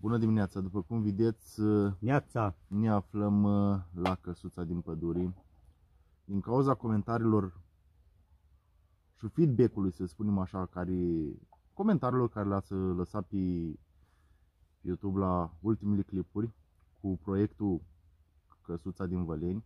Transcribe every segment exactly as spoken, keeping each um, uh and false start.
Bună dimineața! După cum vedeți, Neața. ne aflăm la Căsuța din Păduri. Din cauza comentariilor și feedback-ului, să spunem așa, care, comentariilor care le-ați lăsat pe YouTube la ultimele clipuri cu proiectul Căsuța din Văleni,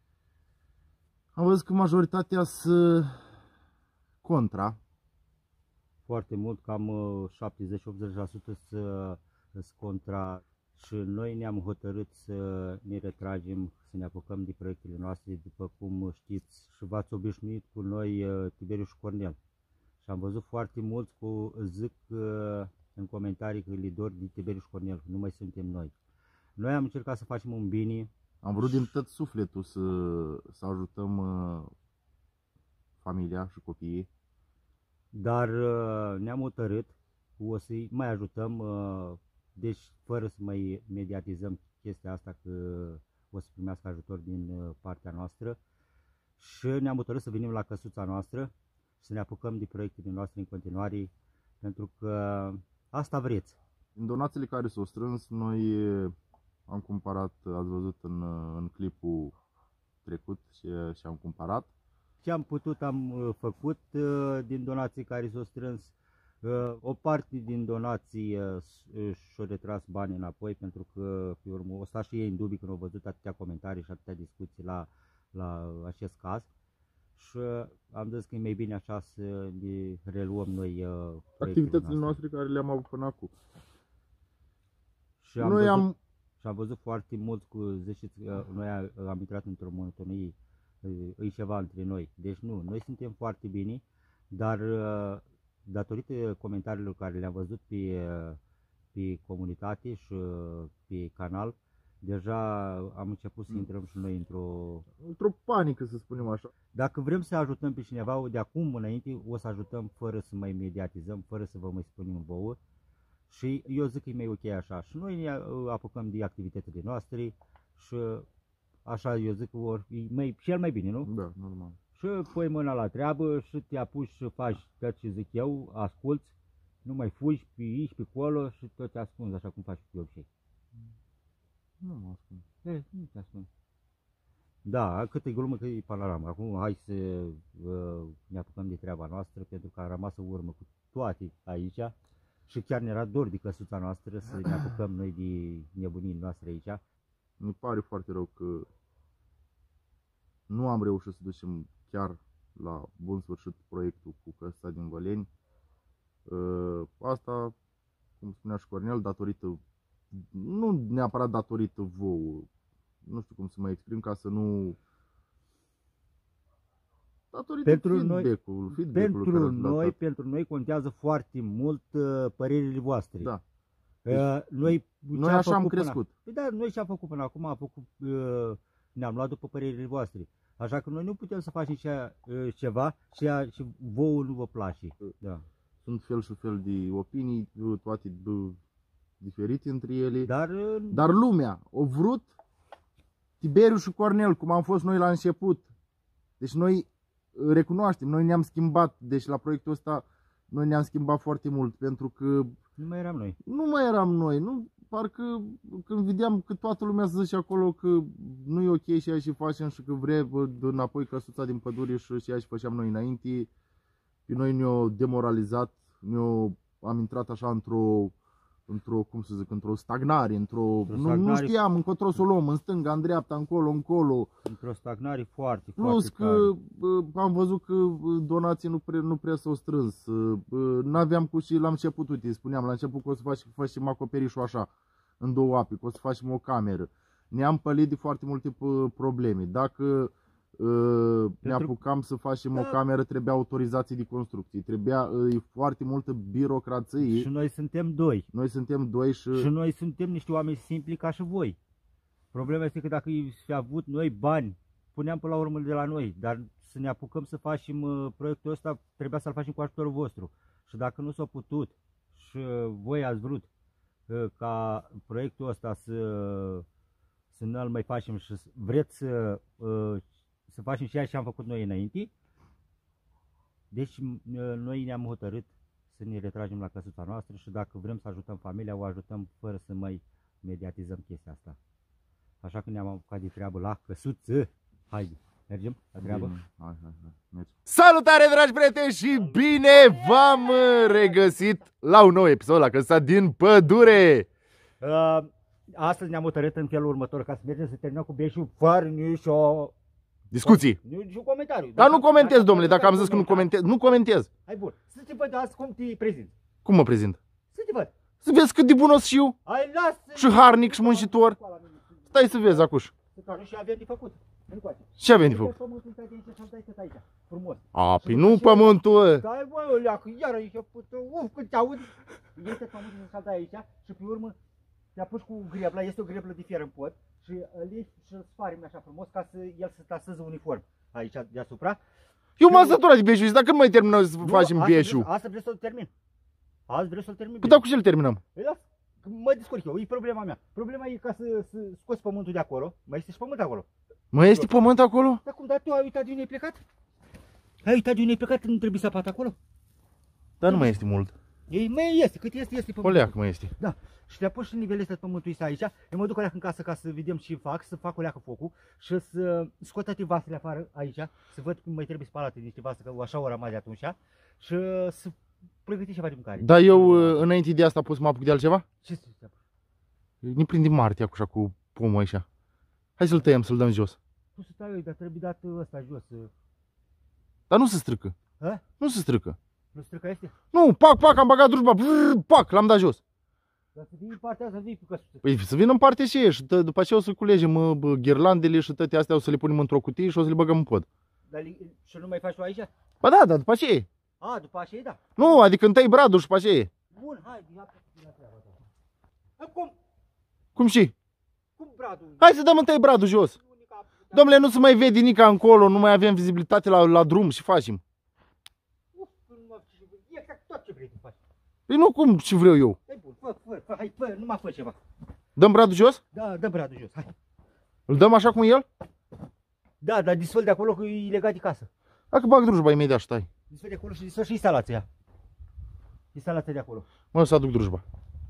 am văzut că majoritatea sunt contra. Foarte mult, cam șaptezeci optzeci la sută sunt contra și noi ne-am hotărât să ne retragem, să ne apucăm de proiectele noastre, după cum știți și v-ați obișnuit cu noi, Tiberiu și Cornel. Și am văzut foarte mulți cu zic în comentarii că li dor de Tiberiu și Cornel, că nu mai suntem noi. Noi am încercat să facem un bine. Am vrut din tot sufletul să, să ajutăm uh, familia și copiii. Dar uh, ne-am hotărât, o să-i mai ajutăm, uh, deci fără să mai mediatizăm chestia asta că o să primească ajutor din uh, partea noastră. Și ne-am hotărât să venim la căsuța noastră și să ne apucăm de proiectele noastre în continuare, pentru că asta vreți. În donațiile care s-au strâns, noi am cumpărat, ați văzut în, în clipul trecut și, și am cumpărat. Ce am putut am făcut din donații care s-au strâns. O parte din donații și-au retras banii înapoi, pentru că pe urmă o sta și ei în dubii când au văzut atâtea comentarii și atâtea discuții la, la acest caz. Și am zis că e mai bine așa să ne reluăm noi activitățile noastre care le-am avut până acum. Și am, noi văzut, am... și am văzut foarte mulți cu ziceți că noi am intrat într-o monotonie, e ceva între noi. Deci nu, noi suntem foarte bine, dar datorită comentariilor care le-am văzut pe, pe comunitate și pe canal, deja am început să intrăm și noi într-o într-o panică, să spunem așa. Dacă vrem să ajutăm pe cineva, de acum înainte o să ajutăm fără să mai mediatizăm, fără să vă mai spunem vouă. Și eu zic că e mai ok așa. Și noi ne apucăm de activitățile noastre și așa eu zic că or, e mai, cel mai bine, nu? Da, normal. Și pui mâna la treabă și te apuci și faci tot ce zic eu, asculți, nu mai fugi pe aici, pe acolo și tot te ascunzi așa cum faci de obicei. Nu mă ascund. E, nu te ascunzi. Da, cât e glumă, cât e panoramă. Acum hai să uh, ne apucăm de treaba noastră, pentru că am rămas în urmă cu toate aici. Și chiar ne era dor de căsuța noastră să ne apucăm noi de nebunii noastre aici. Mi pare foarte rău că nu am reușit să ducem chiar la bun sfârșit proiectul cu Căsuța din Văleni. Asta, cum spunea și Cornel, datorită, nu neapărat datorită vouă, nu știu cum să mă exprim ca să nu... Datorită pentru feedback-ul, noi, feedback-ul pentru noi, pentru noi contează foarte mult uh, părerile voastre. Da. Uh, noi noi așa am crescut. Până, da, noi ce am făcut până acum, am făcut, uh, ne-am luat după părerile voastre. Așa că noi nu putem să facem cea, uh, ceva și, a, și vouă nu vă place. Da. Sunt fel și fel de opinii, toate uh, diferite între ele. Dar, uh, Dar lumea a vrut Tiberiu și Cornel, cum am fost noi la început. Deci noi recunoaștem, noi ne-am schimbat, deci la proiectul ăsta noi ne-am schimbat foarte mult, pentru că nu mai eram noi. Nu mai eram noi, nu? Parcă când vedeam că toată lumea se zice acolo că nu e ok și aia și facem și că vrea înapoi Căsuța din Păduri și aia și făceam noi înainte, pe noi ne-au demoralizat, ne-au, am intrat așa într-o într-o, cum să zic, într-o stagnare, într-o, într nu, nu știam încotro să o luăm, în stânga, în dreapta, încolo, încolo. Într-o stagnare foarte, Plus foarte că tare. Am văzut că donații nu prea, nu prea s-au strâns, n-aveam cu și la început, uite, spuneam la început că o să faci, facem acoperișul așa, în două api, că o să facem o cameră. Ne-am pălit de foarte multe probleme. Dacă Uh, ne apucam să facem da. o cameră, trebuia autorizații de construcție, trebuia uh, foarte multă birocrație. Și noi suntem doi. Noi suntem doi și... Și noi suntem niște oameni simpli ca și voi. Problema este că dacă fi avut noi bani, puneam până la urmă de la noi, dar să ne apucăm să facem uh, proiectul ăsta, trebuia să-l facem cu ajutorul vostru. Și dacă nu s-a putut și uh, voi ați vrut uh, ca proiectul ăsta să, să nu-l mai facem și vreți să uh, să facem și ceea ce am făcut noi înainte. Deci noi ne-am hotărât să ne retragem la căsuța noastră și dacă vrem să ajutăm familia, o ajutăm fără să mai mediatizăm chestia asta. Așa că ne-am apucat de treabă la căsuță. Haide, mergem la treabă? Bine. Hai, hai, hai. Mergi. Salutare, dragi prieteni, și bine v-am regăsit la un nou episod la Căsuța din Pădure. Uh, astăzi ne-am hotărât în felul următor, ca să mergem să terminăm cu Beșu fără nicio... Discuții. Niciun comentariu. Dar nu comentez, domnule, dacă am zis că nu comentez, nu comentez. Hai bun, să te văd azi cum te prezinți. Cum mă prezint? Să te văd. Să vezi cât de bun o să fiu. Hai, lasă! Și harnic și muncitor. Stai să vezi, acuș. Și avem de făcut. Ce avem de făcut? Frumos. A, păi nu pământul. Stai, bă, o leacă, iară ești pută, uf, când te aud. Este pământul să saltai aici și pe urmă te apuci cu grebla, este o greblă de fier în pod și îl iei și îl sparimi așa frumos ca să el să taseze uniform aici deasupra. Eu m-am săturat de Beșu, dar când mai terminăm să facem asta Beșu? Vreau, asta vreau să-l termin. Azi vreau să-l termin. Păi dar cu ce-l terminăm? Păi da, mă descurc eu, e problema mea. Problema e ca să, să scoți pământul de acolo. Mai este și pământ acolo. Mai este pământ acolo? Dar cum, dar tu ai uitat de unde ai plecat? Ai uitat de unde ai plecat, nu trebuie sapat acolo? Dar nu mai este mult. Ei, mai este, cât este, este O pământul. leacă mai este. Da. Și te apuci și nivelezi pământul ăsta aici. Eu mă duc o leacă în casă ca să vedem ce fac, să fac o leacă focul și să scot toate vasele afară aici, să văd cum mai trebuie spalate niște vase, că așa o rămas de atunci, și să pregăti ceva de mâncare. Dar eu, înainte de asta, pot să mă apuc de altceva? Ce să te apuci? Ne prindem martie așa cu pomul așa. Hai să-l tăiem, să-l dăm jos. Tu să tai, dar trebuie dat ăsta jos. Dar nu se strică. A? Nu se strică. Nu strică este? Nu, pac, pac, am băgat drujba, brrr, pac, l-am dat jos. Dar să vii în partea asta, să vii cu căsuță. Păi să vină în partea și și tă, după aceea o să culegem bă, ghirlandele și toate astea o să le punem într-o cutie și o să le băgăm în pod. Dar și nu mai faci tu aici? Ba da, dar după aceea. A, după aceea, da. Nu, adică întâi bradul și după aceea. Bun, hai, ia la treaba ta. Cum? Cum și? Cum bradul? Hai să dăm întâi bradul jos. Domnule, nu se mai vede nica încolo, nu mai avem vizibilitate la, la drum și facem. Uf, exact tot ce vrei să faci. Păi nu cum ce vreau eu. Hai bun, fă, fă, fă, hai, fă, nu mai fă ceva. Dăm bradul jos? Da, dă bradul jos, hai. Îl dăm așa cum e el? Da, dar disfăl de acolo că e legat de casă. Dacă bag drujba imediat și tai. Disfăl de acolo și disfăl și instalația. Instalația de acolo. Mă, să aduc drujba.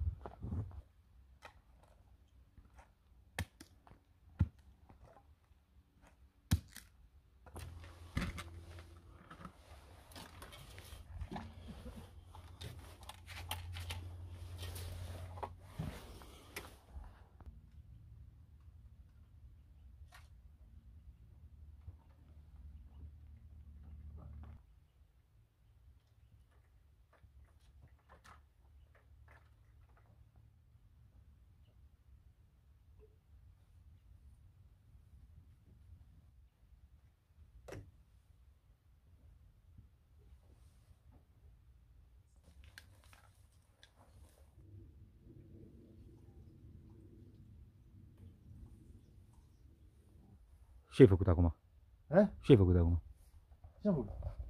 Ce ai făcut acum? A? Ce ai făcut acum? Ce am făcut?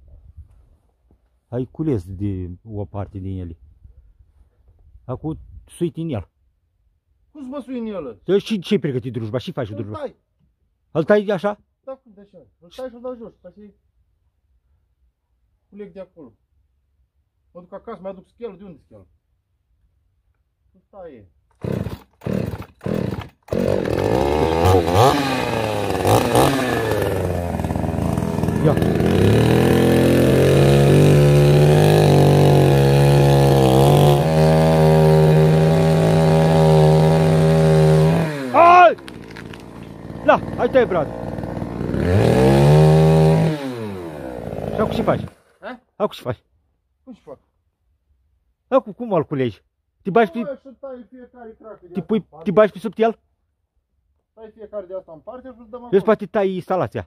Ai cules de o parte din ele. Acum suit în el. Cum să mă sui în el? Dă și ce-ai pregătit drujba? Și faci cu Îl drujba? tai. Îl tai așa? Da, cum de așa? Îl tai și îl dau jos. Așa culeg de acolo. Mă duc acasă, mai aduc schelul. De unde schelul? Nu taie. Ia. Ai! Da, hai tăi, brad. Și acum ce faci? A? Acum ce faci? Cum și fac? Acum cum îl culegi? Te bagi pe, Bă, și tai fiecare cracă de te, asta pui, în parte. te bagi pe sub el? Tai fiecare de asta în parte și îl dăm acolo. Vezi, poate tai instalația.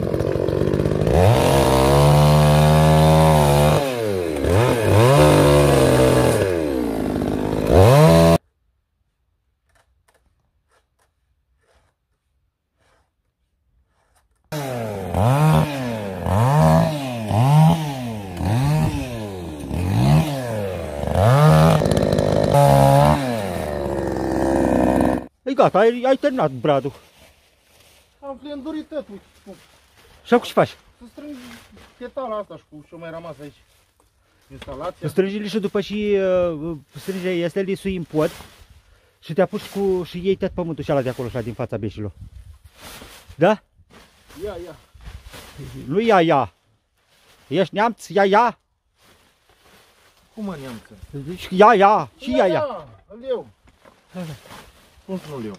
E gata, ai, ai terminat bradul. Am flendurit tot, uite cum. Și acum ce faci? Să strâng petala asta și cu ce mai rămas aici. Instalația? Strângi lișul după și uh, strânge este lisul în pod și te apuci cu și iei tot pământul și ala de acolo și din fața beșilor. Da? Ia, ia. Nu ia, ia. Ești neamț? Ia, ia. Cum mă neamță? Ia, ia. Și ia, ia. Îl iau. Cum să nu-l iau?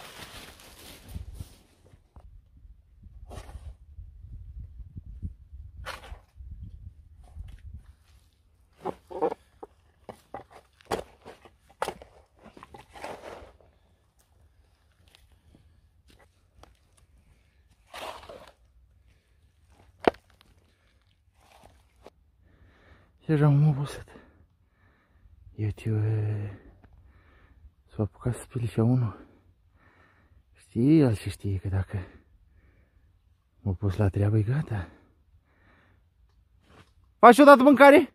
Deja m-am obosit. Eu tiu s-a apucat să speli și unul. Știi el și știe că dacă m-a pus la treabă, e gata. Faci odată mâncare?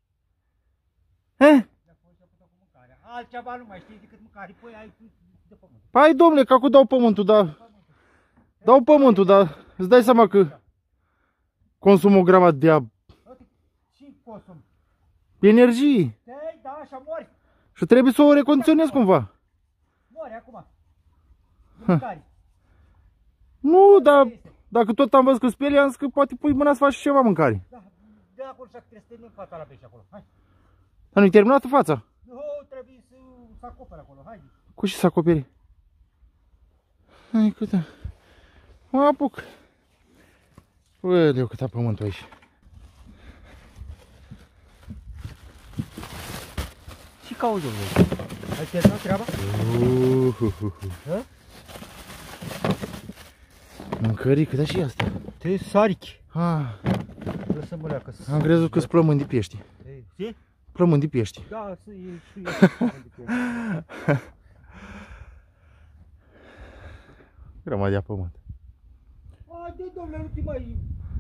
He? Altceva nu mai știi decât mâncare, păi ai de pământ. Păi domnule, că acum dau pământul, dar... Dau pământul, dar îți dai seama că consum o grămadă de apă. Și consum. Energie. Te-ai, da, așa mori. Și trebuie să o recondiționez cumva. Mori acum. Mâncare. Nu, dar dacă tot am văzut că speli, am zis că poate pui mâna să faci ceva mâncare. Da, de acolo și trebuie să termin fața la pești acolo. Hai. Dar nu-i terminată fața? Nu, trebuie să, să acoperi acolo, hai. Cu ce să acoperi? Hai, câtă. Mă apuc. Ueleu, cât a pământul aici. Și cauzi, domnule. Ai terminat treaba? Uhuhuhu. Mâncărică, dar și asta. Te sarici. Ah, Lăsă măleacă. am crezut că-s plămâni de pești. Ce? Plămâni de pești. Da, să e și eu. Grămadă de pământ. Haide, domnule, nu te mai...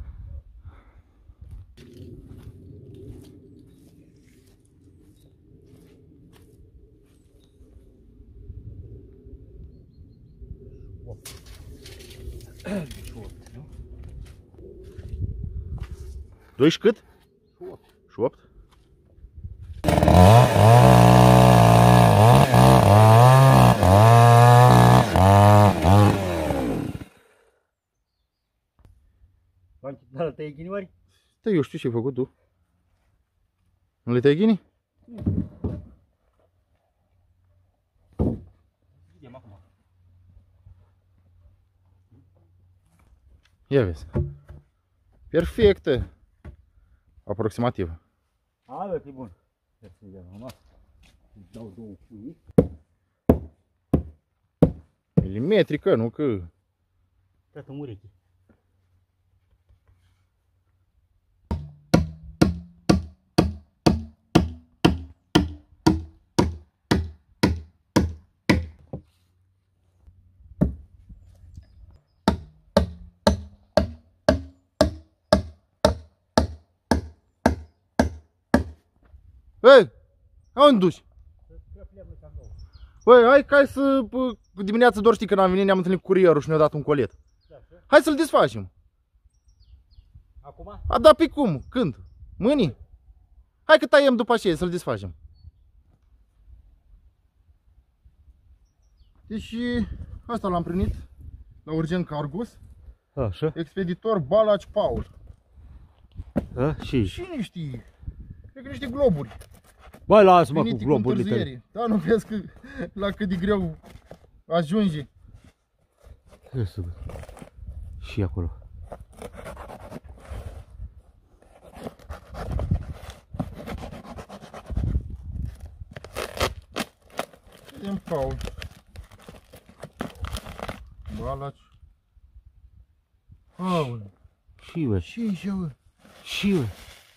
Doi și cât? Și opt. Dar îl tăi ghinioari? Da, eu știu ce ai făcut tu. Nu le tăi ghinii? Vedem acum. Ia vezi. Perfectă. Aproximativ. A, bă, e bun. Să vedem acum. Îți dau două cuii. Milimetrică, nu că... Tată, în ureche. Ei, unde duci? Băi, hai, hai să... Dimineața doar știi când am venit, ne-am întâlnit cu curierul și ne-a dat un colet. Hai să-l desfacem. Acum? A, da, pe cum? Când? Mâini? Hai că taiem după aceea să-l desfacem. Deci, asta l-am primit la Urgent Cargos. Așa. Expeditor Balaci Paul. A, și? Cine știe? Cred că niște globuri. Băi, lasă-mă cu Venite globurile tale. întârziere. Da, nu vezi că la cât de greu ajunge. Ia să văd. Și acolo. Vedem Paul. Balaci. Paul. Și bă. Ce e așa, bă? Și bă.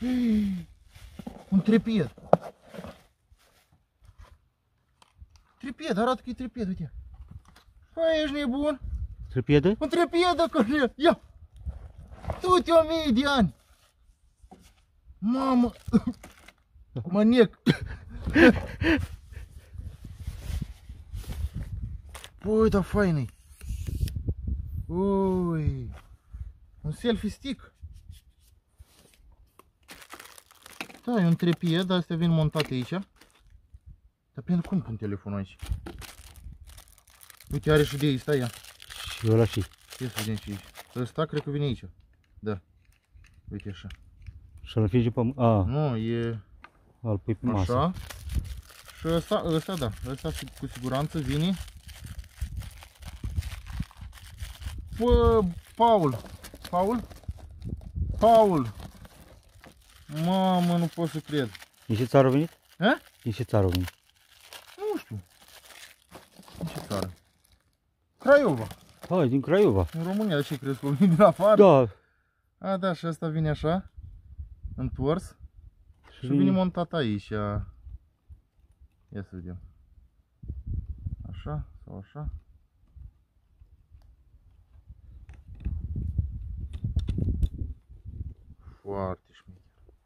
Un trepied. Trepied, arată că e trepied, uite. Păi, ești nebun? Trepiedă? Un trepied, Cornel, ia! Du-te o mie de ani! Mamă! Mă nec! Păi, da fain-i! Ui! Un selfie stick! Da, e un trepie, dar astea vin montate aici. Dar pentru cum pun telefonul aici? Uite, are și de aici, stai ia. Și ăla și. Ia să vedem și aici. Ăsta cred că vine aici. Da. Uite așa. Și îl fie pe... A, Nu, e îl pui pe masă. așa. Și ăsta, ăsta da, ăsta cu siguranță vine. Bă, Paul, Paul, Paul. Mamă, nu pot să cred. Din ce țară a venit? A? Din ce țară a venit? Nu știu. Din ce țară? Craiova. A, din Craiova. În România, de ce crezi că vine din afară? Da. A, da, și asta vine așa, întors. Și vine- vine montat aici. Ia să vedem. Așa sau așa. Foarte șmecher.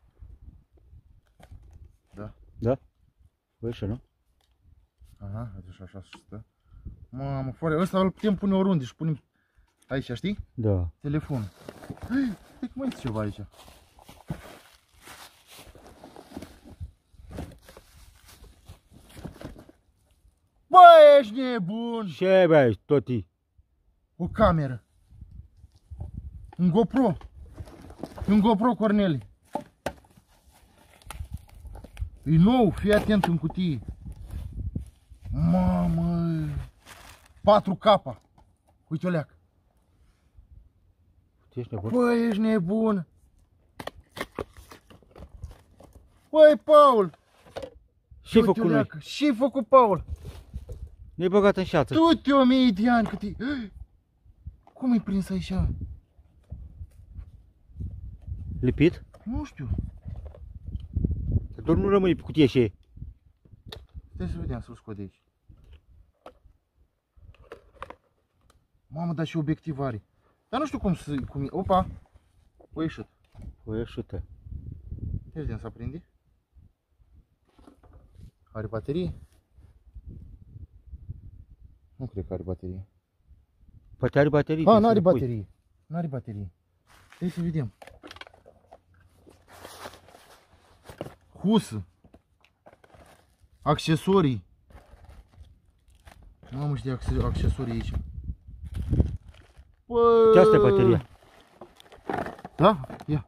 Da? Da? Băi, așa, nu? Aha, uite și așa se stă. Mamă, foarte. Ăsta îl putem pune oriunde și punem aici, știi? Da. Telefon. Hai, stai că mai este ceva aici. Bă, ești nebun! Ce băi, toti? O cameră. Un GoPro. Un GoPro, Corneli. E nou, fii atent în cutie. Mamă! patru K. Uite o leacă. Ești nebun? Bă, ești nebun! Băi, Paul! Ce-ai făcut noi? Ce-ai făcut, Paul? Ne-ai băgat în șață. Du-te o mie de ani cât e... Cum ai prins aici? Lipit? Nu știu. Doar nu rămâne pe cutie și e. Stai să vedem, să-l scot de aici. Mamă, dar și obiectiv are. Dar nu știu cum să... Cum e. Opa! O ieșit. O ieșită. Ia vedem, să aprinde. Are baterie? Nu cred că are baterie. Poate are baterie. A, nu are baterie. Nu are baterie. Hai să vedem. Husă. Accesorii. Mamă, știi accesorii aici. Bă... Ce asta e bateria? Da? Ia.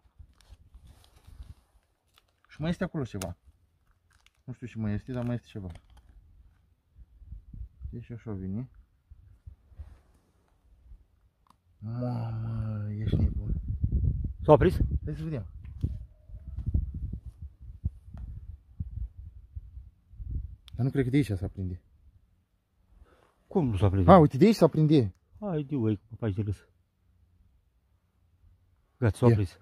Și mai este acolo ceva. Nu știu ce mai este, dar mai este ceva. Deci așa vine. Mamă, ești nebun. S-a oprit? Hai să vedem. Dar nu cred că de aici se aprinde. Cum nu s-a prins? A, uite, de aici se aprinde. Hai, de ui, cu faci de râs. Gata, s-a oprit.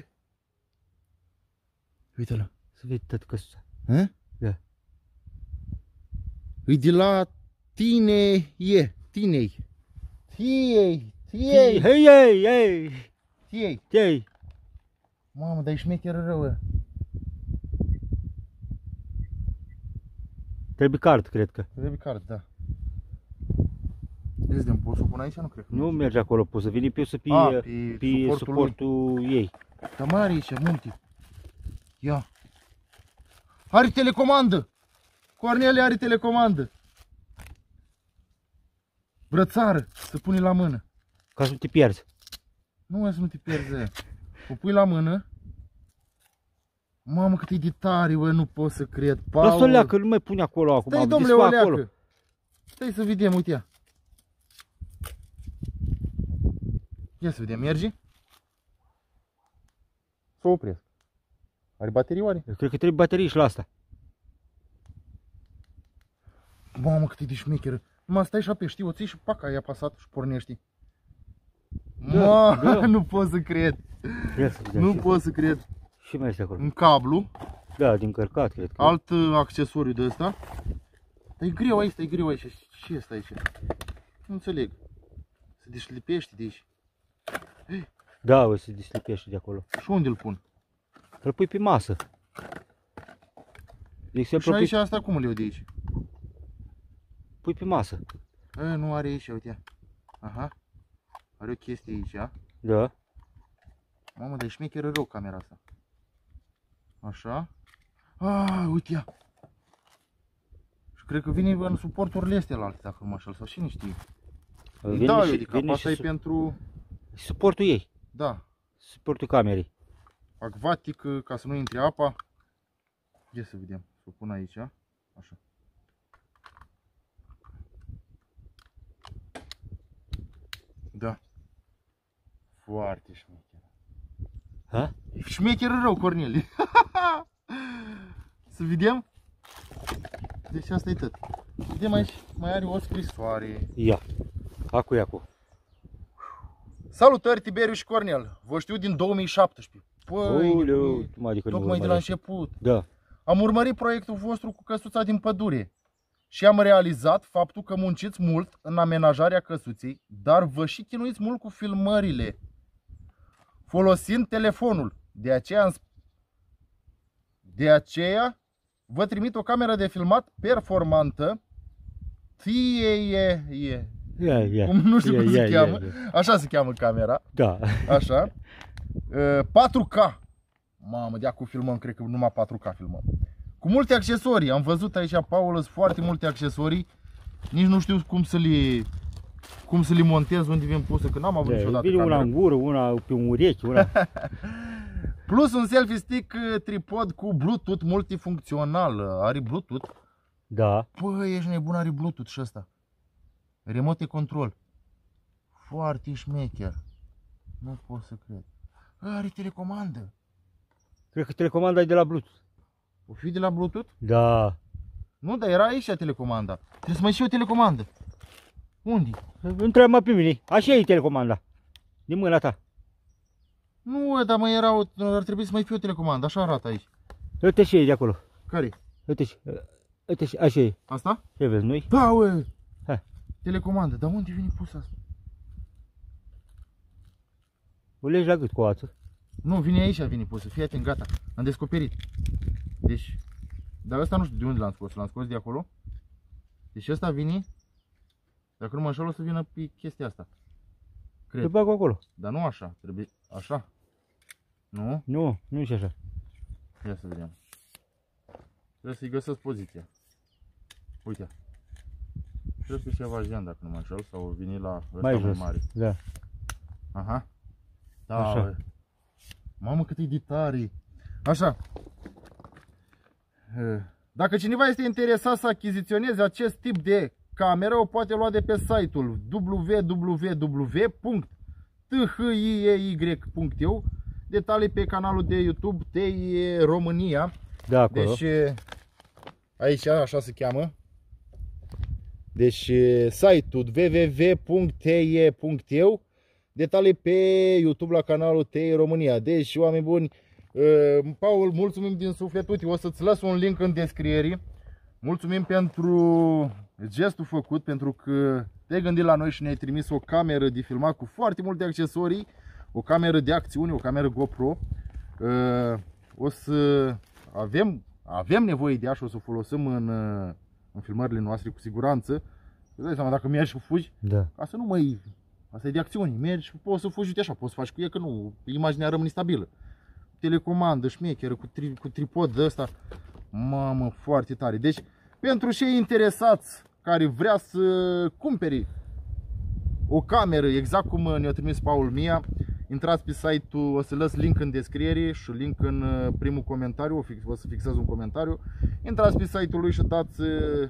Uite-l. Să vezi tot căsuța. Hă? Da. E de la tine, e, tinei. Tiei, tiei, Hei, hei, hei, tiei. hei. Mamă, dar e șmecheră rău. Trebuie card, cred că. Trebuie card, da. Vezi, de pot să o pun aici? Nu cred că Nu merge acolo, poți să vine pe să pe, A, pe, pe pe suportul suportul ei. Dar mai are aici, multe. Ia. Are telecomandă. Corneli are telecomandă. Brățară, să pune la mână. Ca să nu te pierzi. Nu mai să nu te pierzi. O pui la mână. Mamă, cât e de tare, bă, nu pot să cred. Paul. Lasă-o leacă, nu mai pune acolo acum. Stai, domnule, o leacă. Stai să vedem, uite ia. Ia să vedem, merge? Să o opresc. Are baterie oare? Eu cred că trebuie baterii și la asta. Mamă, cât e de șmecheră. Numai stai și apeși, știi, o ții și pac, ai apasat și pornești. Da, Mă, da. nu pot să cred. Ia să vedem Nu și- pot să cred. Și mai este acolo. Un cablu, Da, din cărcat, cred că. alt uh, accesoriu de ăsta. Dar e greu aici, e greu aici. Ce este aici? Nu înțeleg. Se deslipește de aici. Da, o să deslipește de acolo. Și unde îl pun? Îl pui pe masă. De exemplu, Și aici pe... asta cum îl iau de aici? pui pe masă. A, nu are aici, uite. Aha. Are o chestie aici. Da. Mamă, dar e șmecheră rău camera asta. Așa. Ah, uite ea. Și cred că vine în suporturile astea la alte, dacă nu mă înșel, sau cine știe. Vine Da, și- adică vine asta și e su- pentru, Suportul ei, da, suportul camerei. acvatic, ca să nu intre apa. Ia să vedem, să o pun aici, așa. Da. Foarte șmecher. Ha? Șmecher rău, Cornel. Să vedem. Deci asta e tot. Vedem aici, mai are o scrisoare. Ia. Acu e acu. Salutări, Tiberiu și Cornel. Vă știu din două mii șaptesprezece. Păi, Uleu, mă, adică nu tocmai de la urmăresc. început. Da. Am urmărit proiectul vostru cu căsuța din pădure și am realizat faptul că munciți mult în amenajarea căsuței, dar vă și chinuiți mult cu filmările, folosind telefonul. De aceea, am sp- de aceea vă trimit o cameră de filmat performantă. Tie, e, e. Ia, ia. Cum, nu știu Ia, cum ia, se ia, cheamă. ia. Așa se cheamă camera. Da. Așa. Uh, patru K. Mamă, de acum filmăm, cred că numai patru K filmăm. Cu multe accesorii. Am văzut aici, Paul, sunt foarte multe accesorii. Nici nu știu cum să le cum să le montez, unde vin puse, că n-am avut Da, niciodată vine una cameră. în gură, una pe un urechi, una... Plus un selfie stick uh, tripod cu Bluetooth multifuncțional. Are Bluetooth? Da. Păi, ești nebun, are Bluetooth și ăsta. Remote control. Foarte șmecher. Nu pot să cred. Are telecomandă. Cred că telecomanda e de la Bluetooth. O fi de la Bluetooth? Da. Nu, dar era aici telecomanda. Trebuie să mai și o telecomandă. Unde? Întreabă pe mine. Așa e telecomanda. Din mâna ta. Nu, dar mai era o, ar trebui să mai fie o telecomandă. Așa arată aici. Uite și e de acolo. Care? Uite și. Uite și. Așa e. Asta? Ce vezi, nu-i? Da, ue. Ha. Telecomandă. Dar unde vine pus asta? O legi la gât cu o ață. Nu, vine aici, vine pusă. Fii atent, gata. Am descoperit. Deci, dar ăsta nu știu de unde l-am scos. L-am scos de acolo. Deci ăsta vine. Dacă nu mă înșel, o să vină pe chestia asta. Te Cred. bag acolo. Dar nu așa. Trebuie așa. Nu? Nu, nu e așa. Ia să vedem. Trebuie să-i găsesc poziția. Uite. Cred că e ceva jean, dacă nu mă înșel, sau vine la ăsta Mai mai jos. mare. Da. Aha. Da, Așa. bă. Mamă, cât e de tare. Așa. Dacă cineva este interesat să achiziționeze acest tip de cameră, o poate lua de pe site-ul w w w punct t h i e y punct e u. Detalii pe canalul de YouTube T I E România. Da, acolo. Deci aici așa se cheamă. Deci site-ul w w w punct t i e punct e u. Detalii pe YouTube la canalul T I E România. Deci, oameni buni, Paul, mulțumim din suflet. Uite, o să-ți las un link în descriere. Mulțumim pentru gestul făcut, pentru că te-ai gândit la noi și ne-ai trimis o cameră de filmat cu foarte multe accesorii, o cameră de acțiune, o cameră GoPro. O să avem, avem nevoie de ea și o să o folosim în, în filmările noastre cu siguranță. Îți dai seama, dacă mergi și fugi, Da. ca să nu mai... Asta e de acțiune, mergi și poți să fugi, uite așa, poți să faci cu ea, că nu, imaginea rămâne stabilă. Telecomandă, șmecheră, cu, tri, cu tripod de ăsta. Mamă, foarte tare. Deci, pentru cei interesați care vrea să cumpere o cameră, exact cum ne-a trimis Paul Mia, intrați pe site-ul, o să las link în descriere și link în primul comentariu, o, fix, o să fixez un comentariu. Intrați pe site-ul lui și dați,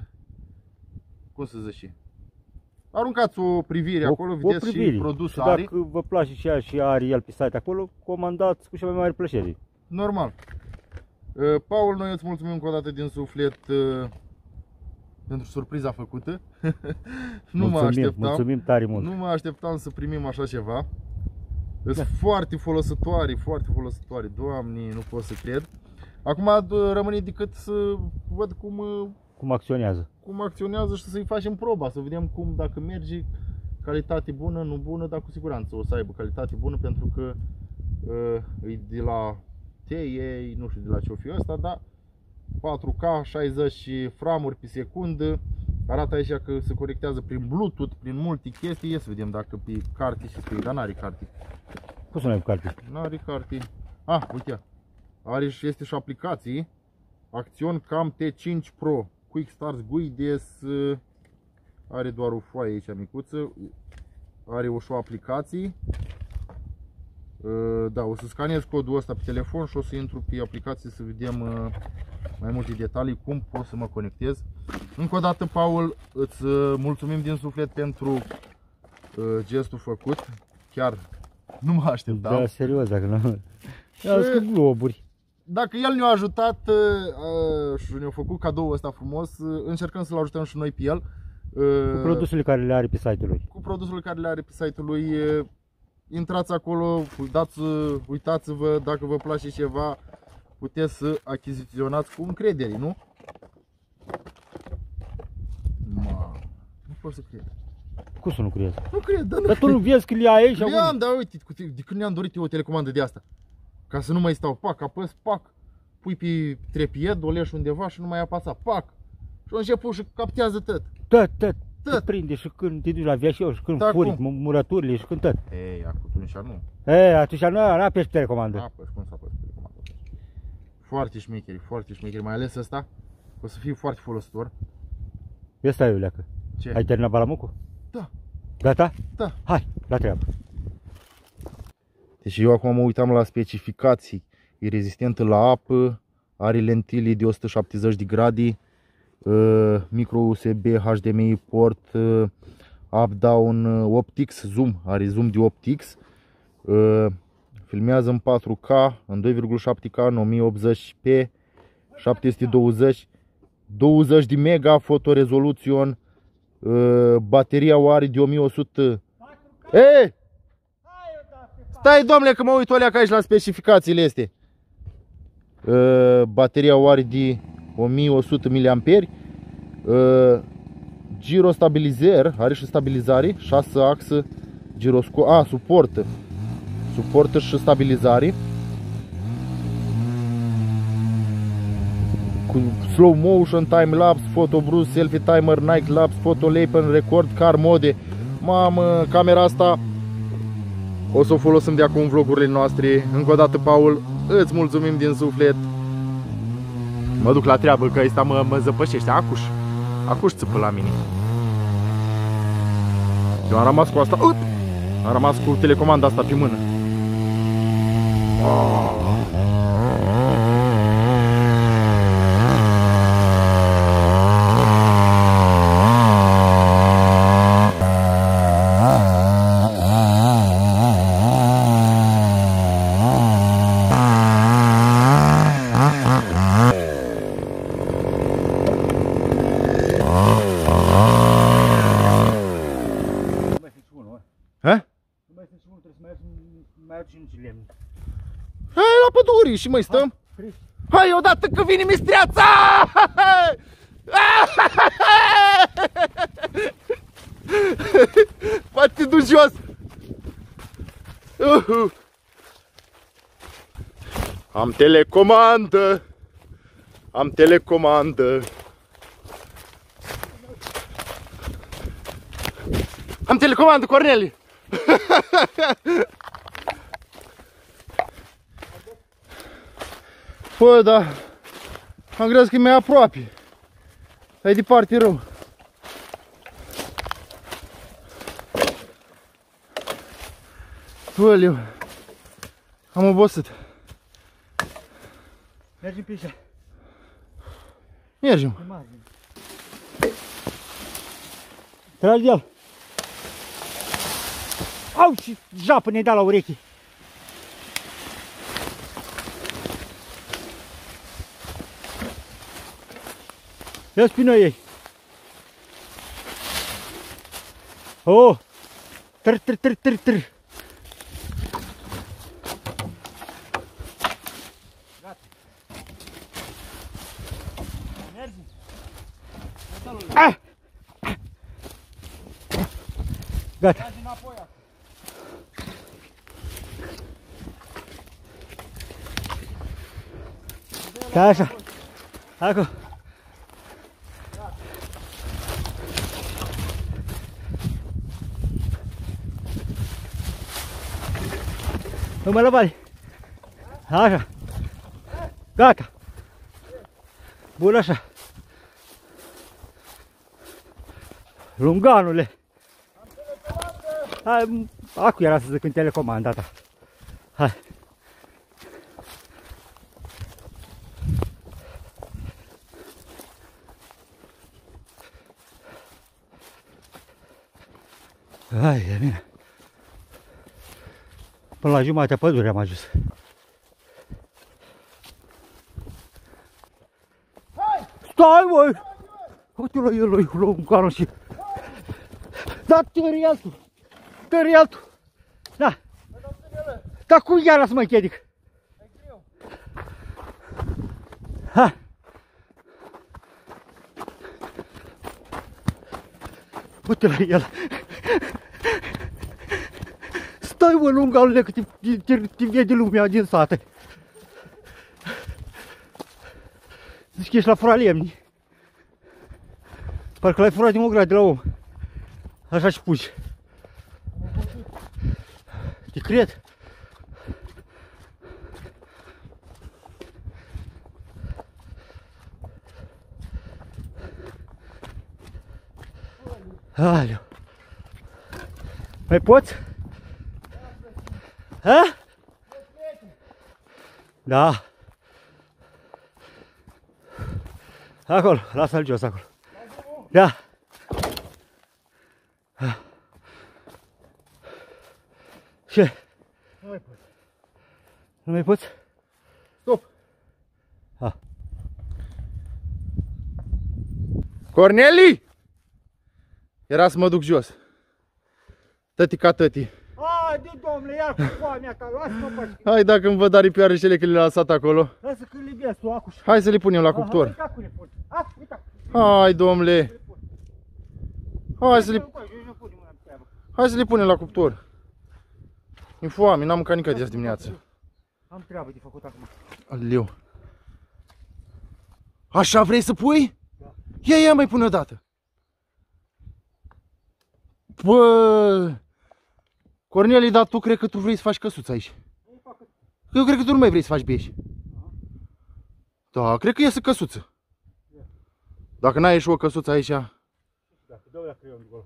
cum să zic și, aruncați o privire O, acolo, o vedeți privire. și produsul Și are. dacă vă place și ea și are el pe site acolo, comandați cu cea mai mare plăcere. Normal. Paul, noi îți mulțumim încă o dată din suflet pentru surpriza făcută. Nu mulțumim, mă așteptam. Mulțumim tare mult. Nu mă așteptam să primim așa ceva. Sunt da. foarte folositoare, foarte folositoare. Doamne, nu pot să cred. Acum rămâne decât să văd cum, Cum acționează. cum acționează și să-i facem proba, să vedem cum, dacă merge, calitate bună, nu bună, dar cu siguranță o să aibă calitate bună, pentru că uh, e de la T I E, nu știu de la ce o fi ăsta, dar patru K, șaizeci framuri pe secundă. Arată aici că se corectează prin Bluetooth, prin multe chestii. Ia să vedem dacă pe carte și scrie, dar n-are carte. Cum să nu ai carte? N-are carte. Ah, uite, Are și este și aplicații. Acțion Cam T cinci Pro Quick Start G U I D S. Are doar o foaie aici micuță. Are o și o aplicații. Da, o să scanez codul ăsta pe telefon și o să intru pe aplicație să vedem mai multe detalii, cum pot să mă conectez. Încă o dată, Paul, îți mulțumim din suflet pentru gestul făcut. Chiar nu mă așteptam. Da, serios, dacă nu... Da, sunt globuri. Dacă el ne-a ajutat și ne-a făcut cadoul ăsta frumos, încercăm să-l ajutăm și noi pe el. Cu produsele care le are pe site-ul lui. Cu produsele care le are pe site-ul lui. Intrați acolo, dați, uitați-vă, dacă vă place ceva, puteți să achiziționați cu încredere, nu? Ma, nu pot să cred. Cum să nu crezi? Nu cred, dar nu Dar tu nu vezi că le ai aici? Le am, dar uite, de când ne-am dorit eu o telecomandă de asta. Ca să nu mai stau, pac, apăs, pac, pui pe trepied, o leși undeva și nu mai apasa, pac. Și a început și captează tot. Tot, tot. Te prinde și când te duci la viașor și când da, furi murăturile și când tot. Ei, atunci nu. Ei, atunci nu apeși pe telecomandă. Apăși, cum să apăși pe telecomandă? Foarte șmecheri, foarte șmecheri, mai ales ăsta. O să fie foarte folositor. Ia stai, Iuleacă. Ce? Ai terminat balamucul? Da. Gata? Da. Hai, la treabă. Deci eu acum mă uitam la specificații. E rezistentă la apă, are lentile de o sută șaptezeci de grade, uh, micro U S B, H D M I port, uh, up-down uh, optics, zoom, are zoom de optics, uh, filmează în patru K, în doi virgulă șapte K, în o mie optzeci p, șapte sute douăzeci, douăzeci de mega fotorezoluțion, uh, bateria o are de o mie o sută. Ei! Stai, domnule, că mă uit o leacă aici la specificațiile este. Uh, bateria o are de o mie o sută miliamperi. Uh, girostabilizer, are și stabilizare, șase axă, giroscop, a, suportă. Suportă și stabilizare. Cu slow motion, time lapse, photo brush, selfie timer, night lapse, photo lapen, record, car mode. Mamă, camera asta o să o folosim de acum în vlogurile noastre. Încă o dată, Paul, îți mulțumim din suflet. Mă duc la treabă, că ăsta mă, mă zăpășește. Acuș, acuș țipă la mine. Eu am rămas cu asta. Up! Am rămas cu telecomanda asta pe mână. Oh. Hai la păduri și mai stăm. Hai odată că vine mistreața! Poate du jos. Uh-huh. Am telecomandă. Am telecomandă. Am telecomandă, Corneli. Păi, da, am crezut că e mai aproape. E departe rău. Păi, am obosit. Mergem pe aici. Mergem. Tragi de el. Au, și japă ne-ai dat la urechi. Ia spină ei. Oh! Tr, tr, tr, tr, tr. Gata. Mergi. Ah! Gata. Mergi înapoi acum. Ca așa. Acum. Nu mă lăbari. Așa. Gata. Bun așa. Lunganule. Hai, acu era să zic în telecomanda. Hai. Hai, e bine. Până la jumatea pădurii am ajuns. Stai, măi! Uite-l el, lui, lunganul și... Da, tăria tu! Tăria tu! Da! Dar cum iară să mă închedic? Ha! Uite-l el! Stai, mă, lunganule, că te, te, te vede lumea din sate. Zici că ești la fura lemni. Parcă l-ai furat din o grad de la om. Așa și puci. Te cred? Aleu. Mai poți? Ha? Da. Acolo, lasă-l jos acolo. Da. Ce? Nu mai poți. Nu mai poți? Stop. Ha. Corneli! Era să mă duc jos. Tăti ca tăti. Haide, domnule, iar cu foamea ta, lasă-mă pași. Hai dacă îmi văd aripioarele că le-a lăsat acolo. Lasă că le vezi tu acuși. Hai să le punem la cuptor. Aha, uite, pun. Ha, uite. Hai, domnule. Hai să le... Hai să le punem la cuptor. E foame, n-am mâncat nicăieri azi dimineață. Am treabă de făcut acum. Aleu. Așa vrei să pui? Da. Ia, ia, mai pune o dată. Bă... Corneli, dar tu cred că tu vrei să faci căsuță aici. Eu cred că tu nu mai vrei să faci beși. Da, cred că iese căsuță. Dacă n-ai și o căsuță aici... Dacă dau la creion de acolo.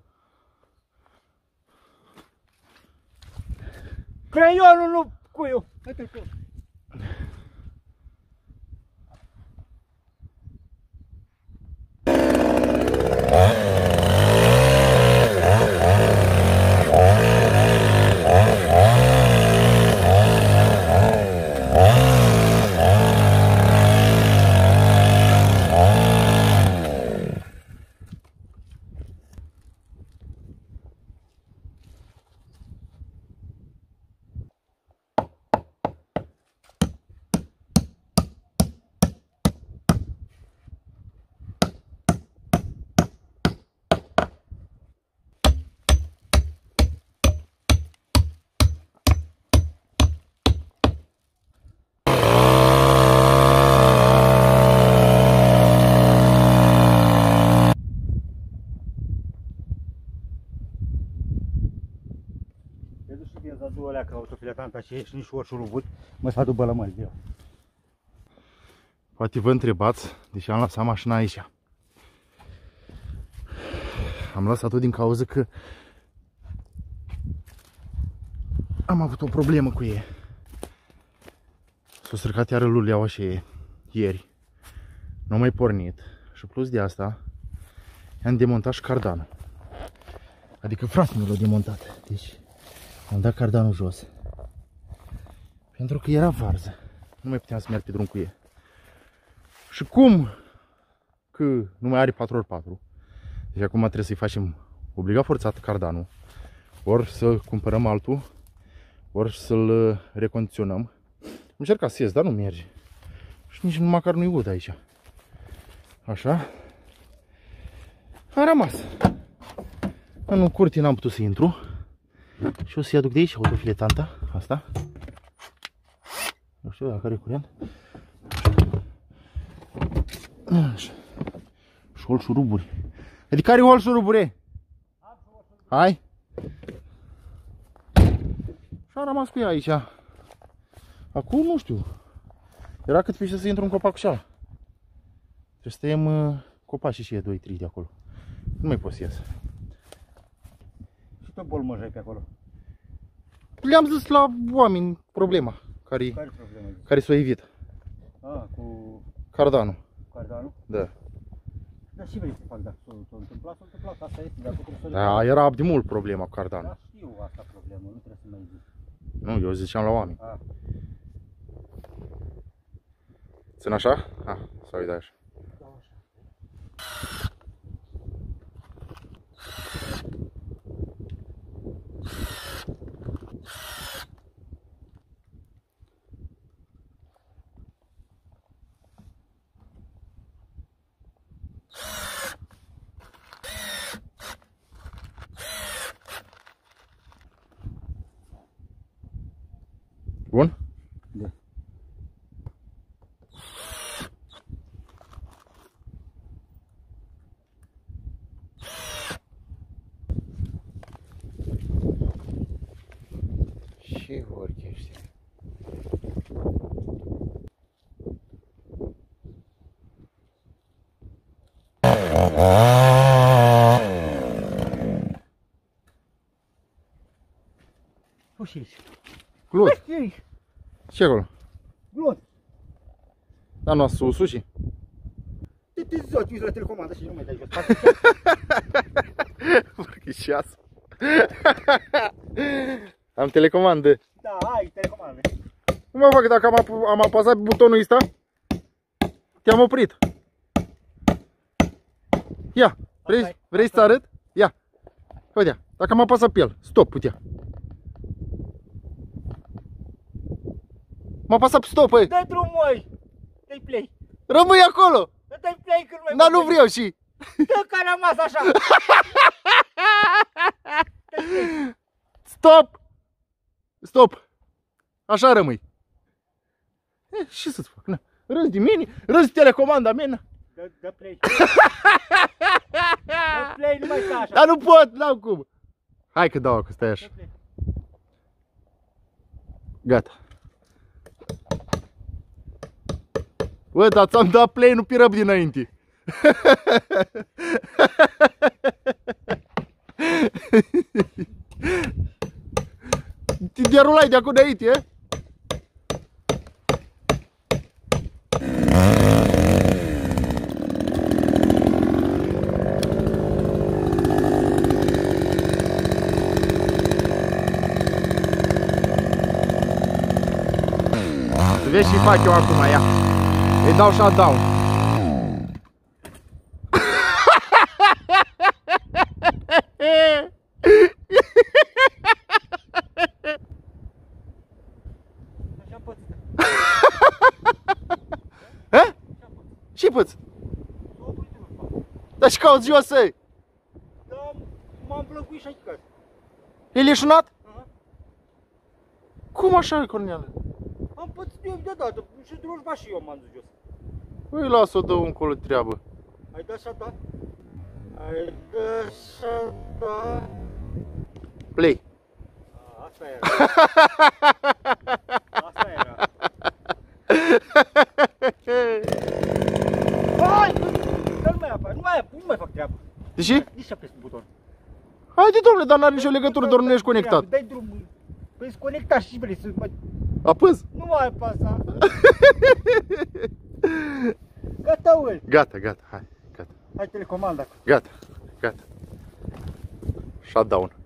Creionul nu cuiu. Uite tu. Za două alea ca autofiletanta și ești nici orșul văd, mă să aduc bălămări de el. Poate vă întrebați, deși am lăsat mașina aici. Am lăsat-o din cauza că am avut o problemă cu ei. S-a stricat iară luleaua și ieri. Nu a mai pornit. Și plus de asta, i-am demontat și cardanul. Adică fratele meu l-a demontat. Deci am dat cardanul jos. Pentru că era varză. Nu mai puteam să merg pe drum cu ei. Și cum că nu mai are patru ori patru, deci acum trebuie să-i facem obligat forțat cardanul, ori să cumpărăm altul, ori să-l recondiționăm. Am încercat să ies, dar nu merge. Și nici măcar nu-i ud aici. Așa. Am rămas. În curte n-am putut să intru. Și o să-i aduc de aici autofiletanta asta. Nu știu dacă are curent. Așa. Și hol șuruburi. Adică are hol șuruburi? Hai. Și am rămas cu ea aici. Acum nu știu. Era cât piște să intru în copac și ala. Trebuie să tăiem uh, copaci și e doi trei de acolo. Nu mai pot să ies. Și tot bolmăjai pe acolo. Le-am zis la oameni problema care, Care problema? care s-o evit. Ah, cu Cardanul. cardanul? Da. Dar și vrei să fac, dacă s-o întâmplat, s-o întâmplat, asta este, dacă cum să le Da, era de mult problema cu cardanul. Da, știu asta problemă, nu trebuie să mai zic. Nu, eu ziceam la oameni. Ah. Țin așa? Ah, sau îi dai așa. Da, așa. Bun? Da. Ce vorbești? Ușiși. Glut. Ce acolo? Glut. Da, nu a sus sushi? Te te ziua, tu la telecomandă și nu mai dai jos. Vorbișeasă. Am telecomandă. Da, ai telecomandă. Cum mă fac dacă am, ap am apăsat pe butonul ăsta? Te-am oprit. Ia, vrei, vrei să arăt? Ia. Uite, dacă am apăsat pe el. Stop, uite. M-a apăsat pe stop, băi. Dă drum, măi. Dă-i play. Rămâi acolo. Dă-i play când mai. Dar nu vreau și. Dă care am rămas așa. Stop. Stop. Așa rămâi. E, ce să-ți fac? Na. Râzi de mine, râzi de telecomanda mea. Na. Dă, dă play. Dă play, nu mai sta așa. Dar nu pot, n-am cum. Hai că dau acum, stai așa. Gata. Bă, dar ți-am dat play, nu pirăb dinainte. Te derulai de acum înainte, e? Vezi ce fac eu acum, ia. Îi dau shutdown. Așa poți. Ha? Ce poți? Dar ce cauți jos, ei? Da, m-am plăcuit și aici. E leșunat? Cum așa, Corneală? Am pățit eu deodată și drujba și eu m-am dus jos. Păi lasă-o, dă încolo treabă. Ai dat shutdown? Ai dat shutdown? Play. A, asta era. Asta era. Hai! Nu mai apare, nu mai, nu mai fac treabă. De ce? Nici apes pe buton. Haide, domnule, dar n-are nicio legătură, doar nu ești conectat. Dai drumul. Păi ești conectat și vrei să mă... Apăs? Nu mai apasa. Gata, ui. Gata, gata, hai, gata. Hai telecomanda. Gata, gata. Shutdown.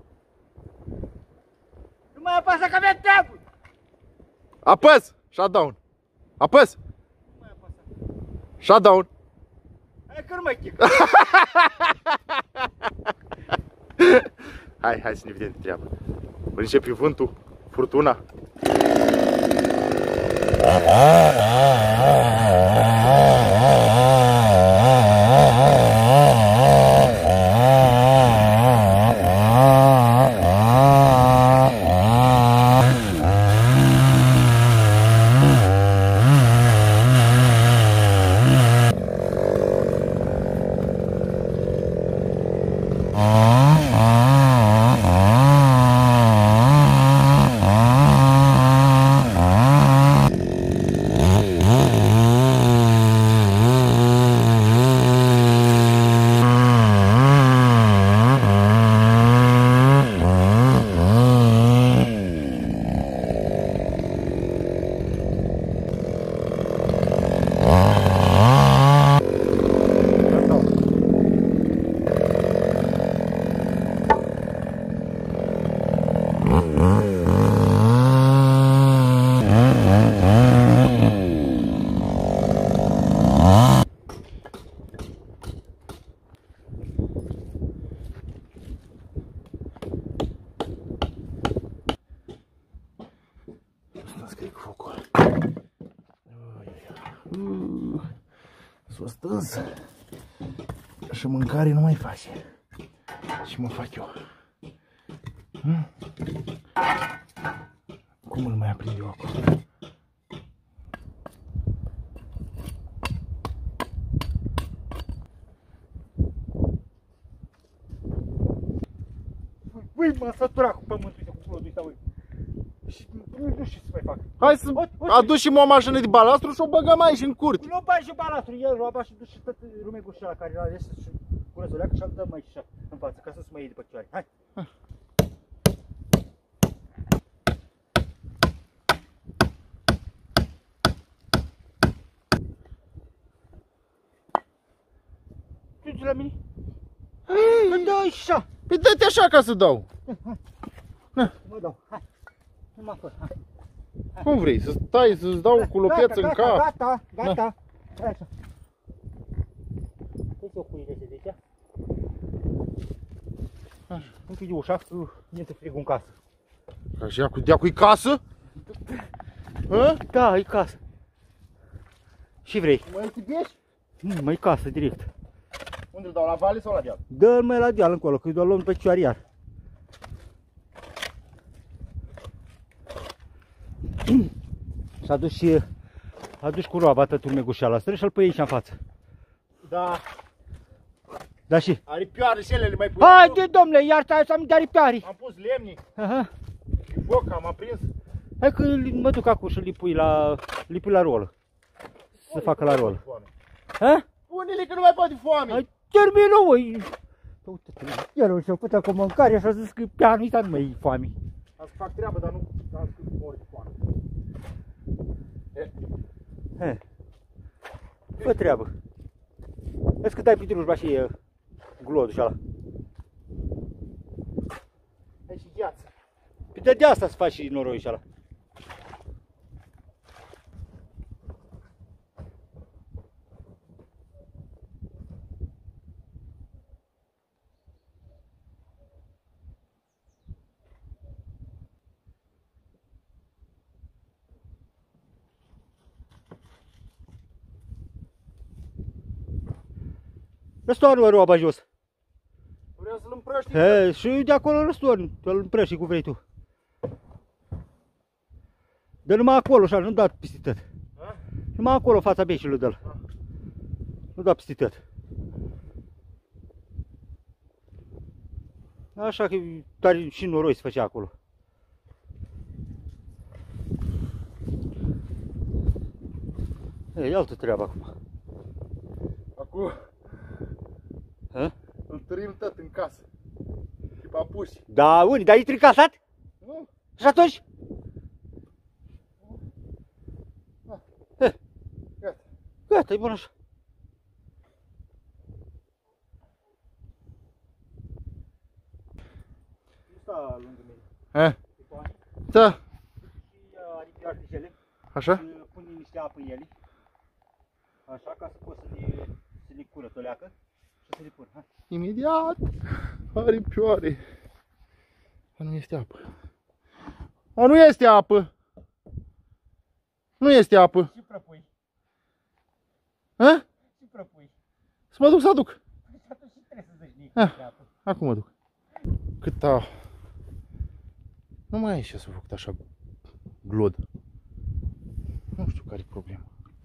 Nu mai apasa că avea treabă. Apăs! Shutdown. Apăs! Nu mai apasa. Shutdown. Hai că nu mai chic. Hai, hai să ne vedem de treabă. Începe vântul, furtuna. S-o stâns și mâncare nu mai face. Și mă fac eu. Hmm? Cum îl mai aprind eu acolo? Băi, m-a săturat cu pământul ăsta, cu plodul ăsta, băi. Și nu știu ce să mai fac. Hai să aduci-mi o mașină de balastru și o băgăm aici în curte. Nu bagi și balastru, el l-a și dus și tot rumegul ăla care l-a ales și curățul ăla, că și-l dăm aici în față, ca să se mai iei de picioare. Hai! Hai. Du-te la mine? Că dă așa! Păi dă-te așa ca să dau. Mă dau, hai! Nu mă fă, hai! Cum vrei? Să stai, să-ți dau cu lopeț în cap? Gata, gata! Hai așa! Păi să o pui de aici? Așa. Închide ușa, este frigul în casă. Așa, cu deacul-i casă? Hă? Da, e casă. Și vrei? Mai închidești? Nu, mai casă, direct. Unde îl dau, la vale sau la deal? Dă-l mai la deal încolo, că-i doar luăm pe picioare iar. S-a dus și a dus cu roaba tătul megușeala, strâng și-l pui aici în față. Da. Da și? Aripioare și ele le mai pui. Haide, domnule, iar stai să am de aripioare. Am pus lemni, Aha. foc, am aprins. Hai că mă duc acum și-l pui la, îl pui la rolă. Să facă la rolă. Ha? Pune-le că nu mai poate foame. Hai, termină, măi. Uite-te, el o să putea cu mâncare și a zis că pe anul ăsta nu mai e foame. Am să fac treabă, dar nu am să mori de foame. He. Fă treabă. Vezi că dai pe drujba și e glodul și ala. Aici e gheață. Păi de asta să faci și noroi și ala. Răstoarnă roaba jos. Vreau să-l împrăști. He, și de acolo răstoarnă, îl împrăști cum vrei tu. Dă numai acolo, așa, nu da peste tot. Numai acolo, fața beșilor dă-l. Nu da peste tot. Așa că tare și noroi se făcea acolo. E altă treabă acum. Acum Ha? îl tărim tot în casă. Și papuși. Da, unii, dar e tricasat? Nu? Și atunci? Da. Gata. Gata, e bun așa. Nu sta lângă mine. Eh? Da. Și aripi articele. Așa? Pune niște apă în ele. Așa, ca să poți să le, să le curăț o leacă. Și să le pun. Hai. Imediat. Aripioare. A, nu este apă. A, nu este apă. Nu este apă. Și prăpui. Ha? Și prăpui. Să mă duc să aduc. Și atunci și trebuie să zici nici Ah. de apă. Acum mă duc. Cât a... Nu mai e ce s-a făcut așa glod. Nu știu care e problema.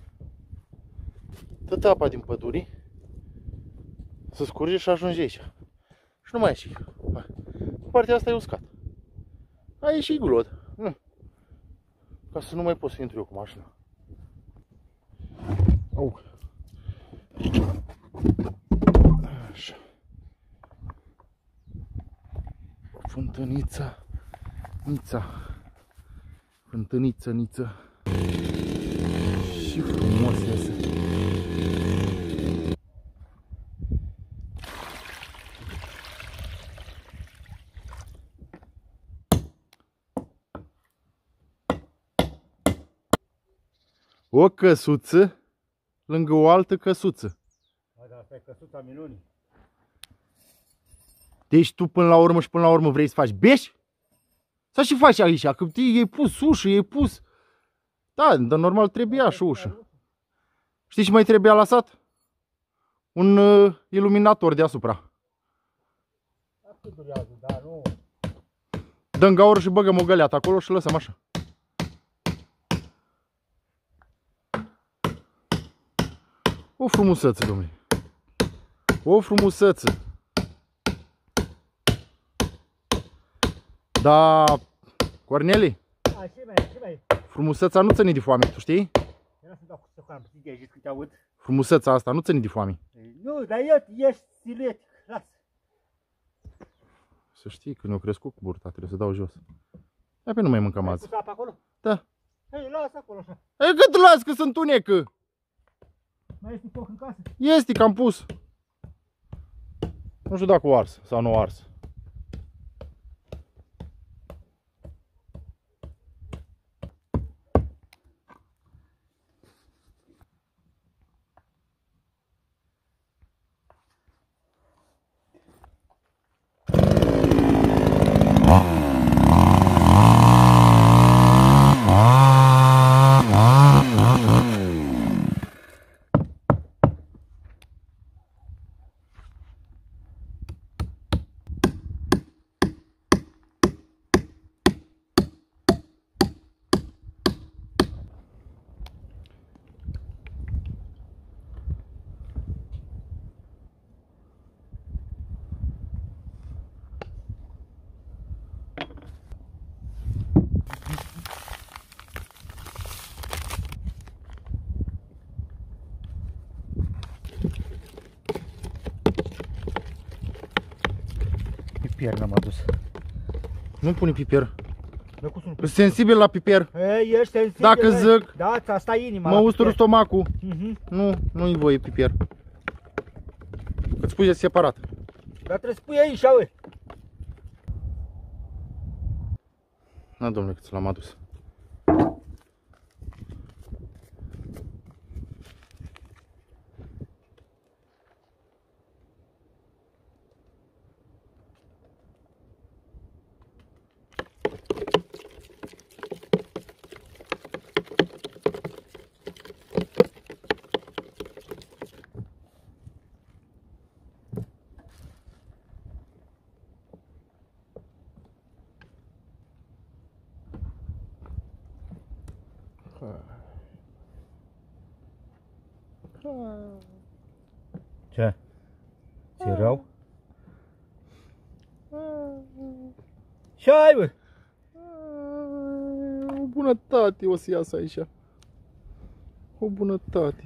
Tot apa din pădure să scurge și ajunge aici. Și nu mai e și. Partea asta e uscat. Aici e glod. Nu. Ca să nu mai pot să intru eu cu mașina. Au. Așa. Fântânița, nița, fântâniță, niță. Și frumos iese. O căsuță lângă o altă căsuță. Da, asta e căsuța minunii. Deci tu până la urmă și până la urmă vrei să faci beș? Sau și faci aici? Că i-ai pus ușă, i-ai pus... Da, dar normal trebuia și ușă. Știi ce mai trebuia lăsat? un uh, iluminator deasupra. Cât durează, dar nu... Dăm gaură și băgăm o găleată acolo și lăsăm așa. O frumusețe, domnule. O frumusețe. Da, Corneli, A, ce mai, ce mai? frumusețea nu ține de foame, tu știi? Era să dau cu săcoană, știi de aici cât te aud? Frumusețea asta nu ține de foame. Nu, dar eu ești siluetic, lasă. Să știi, când eu crescut cu burta, trebuie să dau jos. Ia pe nu mai mâncăm Ai azi. pus apă acolo? Da. Ei, lasă acolo așa. E cât las că se întunecă? Mai este foc în casă? Este că am pus. Nu știu dacă o ars sau nu o ars. Piper n-am adus. Nu pune piper. Sunt Sunt sensibil la piper. Ei, ești sensibil. Dacă zic, da, asta e inima. mă ustură stomacul. Uh-huh. Nu, nu-i voie piper. Îți pui separat. Dar trebuie să pui aici, ue. Na, domnule, că ți l-am adus. Ce? Ți-e rău? Ce ai, bă? O bunătate o să iasă aici. O bunătate.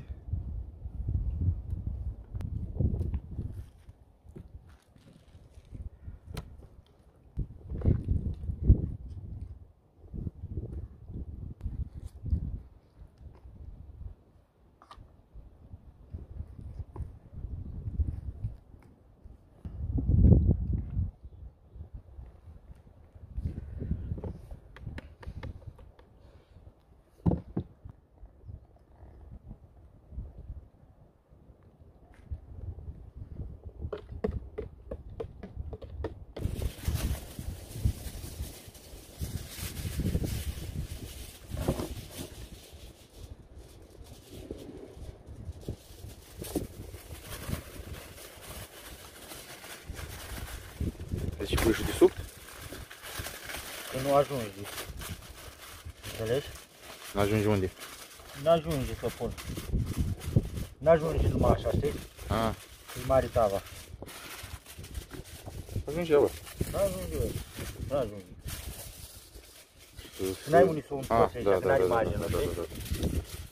Deci pui și de sub? Că nu ajungi. Înțelegi? N-ajungi unde? N-ajunge să pun. N-ajunge numai așa, știi? Ah. E mare tava. Ajunge ăla. N-ajunge, bă. N-ajunge. N-ai unii să un poți aici, că n-are imagine, știi?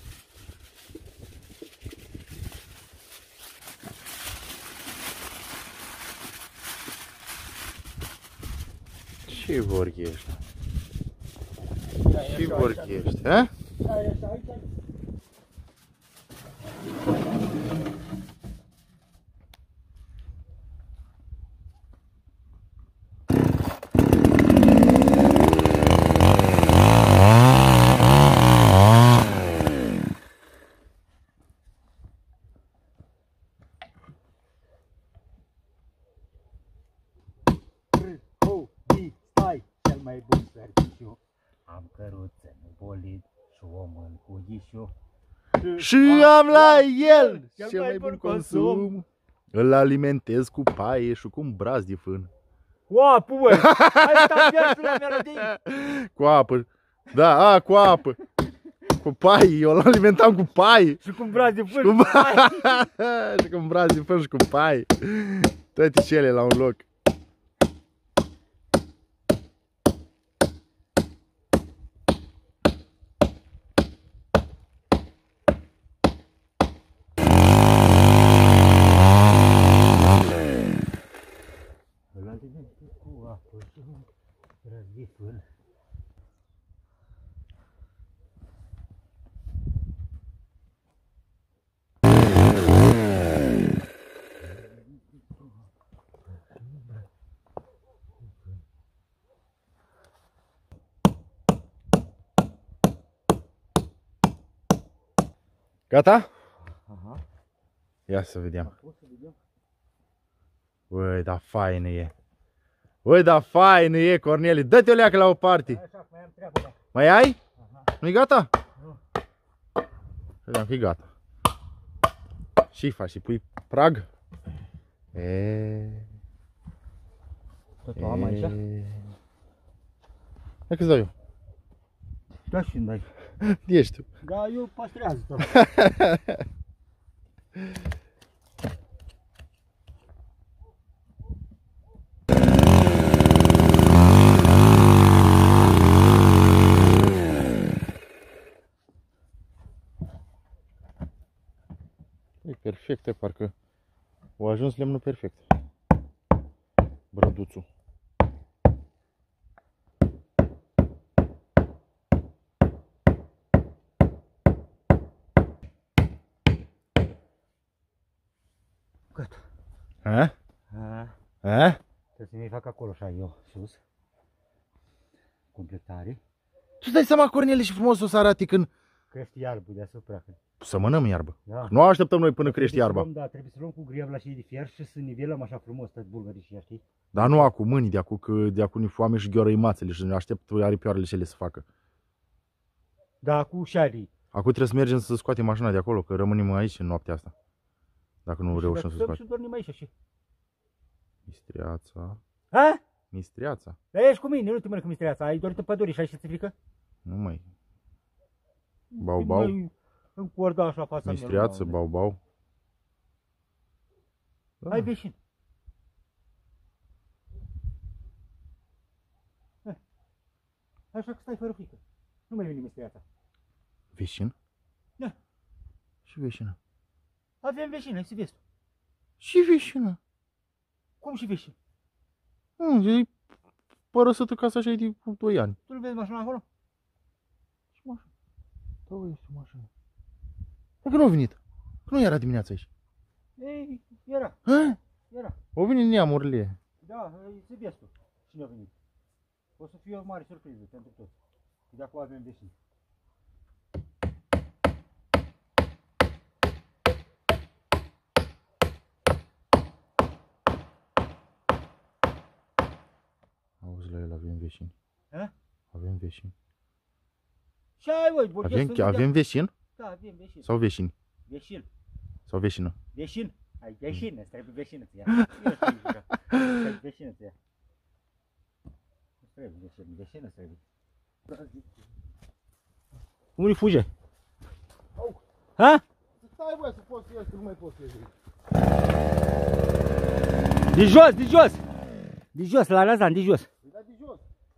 Ce vorghi ești? Ce vorghi ești, ha? Mai bun serviciu. Am căruță, nu bolid și om în ughișu. și am la el cel mai bun consum. Îl alimentez cu paie și cu un braț de fân. Cu apă, băi! Hai să versul la melodii! Cu apă. Da, a, cu apă. Cu paie, eu l-alimentam cu paie. Și cu un braț de fân și cu paie. Și cu un braț de fân și cu paie. Toate cele la un loc. Cu apă și un braț de fân. Gata? Aha. Ia să vedem. Băi, da faină e. Băi, da faină e, Corneli. Dă-te o leacă la o parte. Așa, mai am treabă. Mai ai? Aha. Nu-i gata? Nu. Credeam că e gata. Și faci și pui prag? E. Tot o am aici? Hai că-ți dau eu. Da, și îmi dai. Ești tu. Da, eu pastrează tot. E perfect, e parcă a ajuns lemnul perfect. Brăduțul. Gata. A? A, A? trebuie să mi fac acolo așa eu, sus. Completare. Tu dai seama, Corneli, și frumos o să arate când Crește iarbă deasupra. să mănăm iarbă. Da. Nu așteptăm noi până crește Trebuie să iarba. luăm, da, trebuie să luăm cu grievla și de fier și să nivelăm așa frumos tot bulgarii și ea, știi? Dar nu acum, mâini de acum, că de acum ni foame și gheoră mațele și ne aștept aripioarele cele să facă. Da, cu șarii. Acum trebuie să mergem să scoatem mașina de acolo, că rămânem aici în noaptea asta. Dacă nu reușim să scoatem. Și dormim aici și. Mistriața. Ha? Mistriața. Dar ești cu mine, nu te mănânc mistriața. Ai dorit în pădure și ai și ți frică? Nu mai. Bau, bau. În corda așa fața mea. Mistriață, bau, bau. Da. Hai veșin. Așa că stai fără frică. Nu mai vine mistriața. Veșin? Da. Și veșină. Avem veșin, hai să vezi tu. Și veșină. Cum și veșin? Nu, e părăsătă casa așa de doi ani. Tu nu vezi mașina acolo? Ce mașină? Da, este o mașină. Dacă nu a venit. Că nu era dimineața aici. Ei, era. Ha? Era. O venit neamurile. Da, să vezi tu. Cine a venit? O să fie o mare surpriză pentru toți. De acum avem veșin. Auzi, la el avem veșini. Ha? Avem veșini. Ce ai, băi? Borghezi Avem, să avem vedem. veșin? Da, avem veșin. Sau veșini? Veșin. Sau veșină? Veșin. Ai veșin, îți trebuie veșină ți ia. Trebuie veșină ți ia. Îți trebuie veșină, veșină îți trebuie. Unde fuge? Ha? Stai, băi, să poți să ies, că nu mai poți să ies. De jos, de jos! De jos, la Razan, de jos. Da, de jos.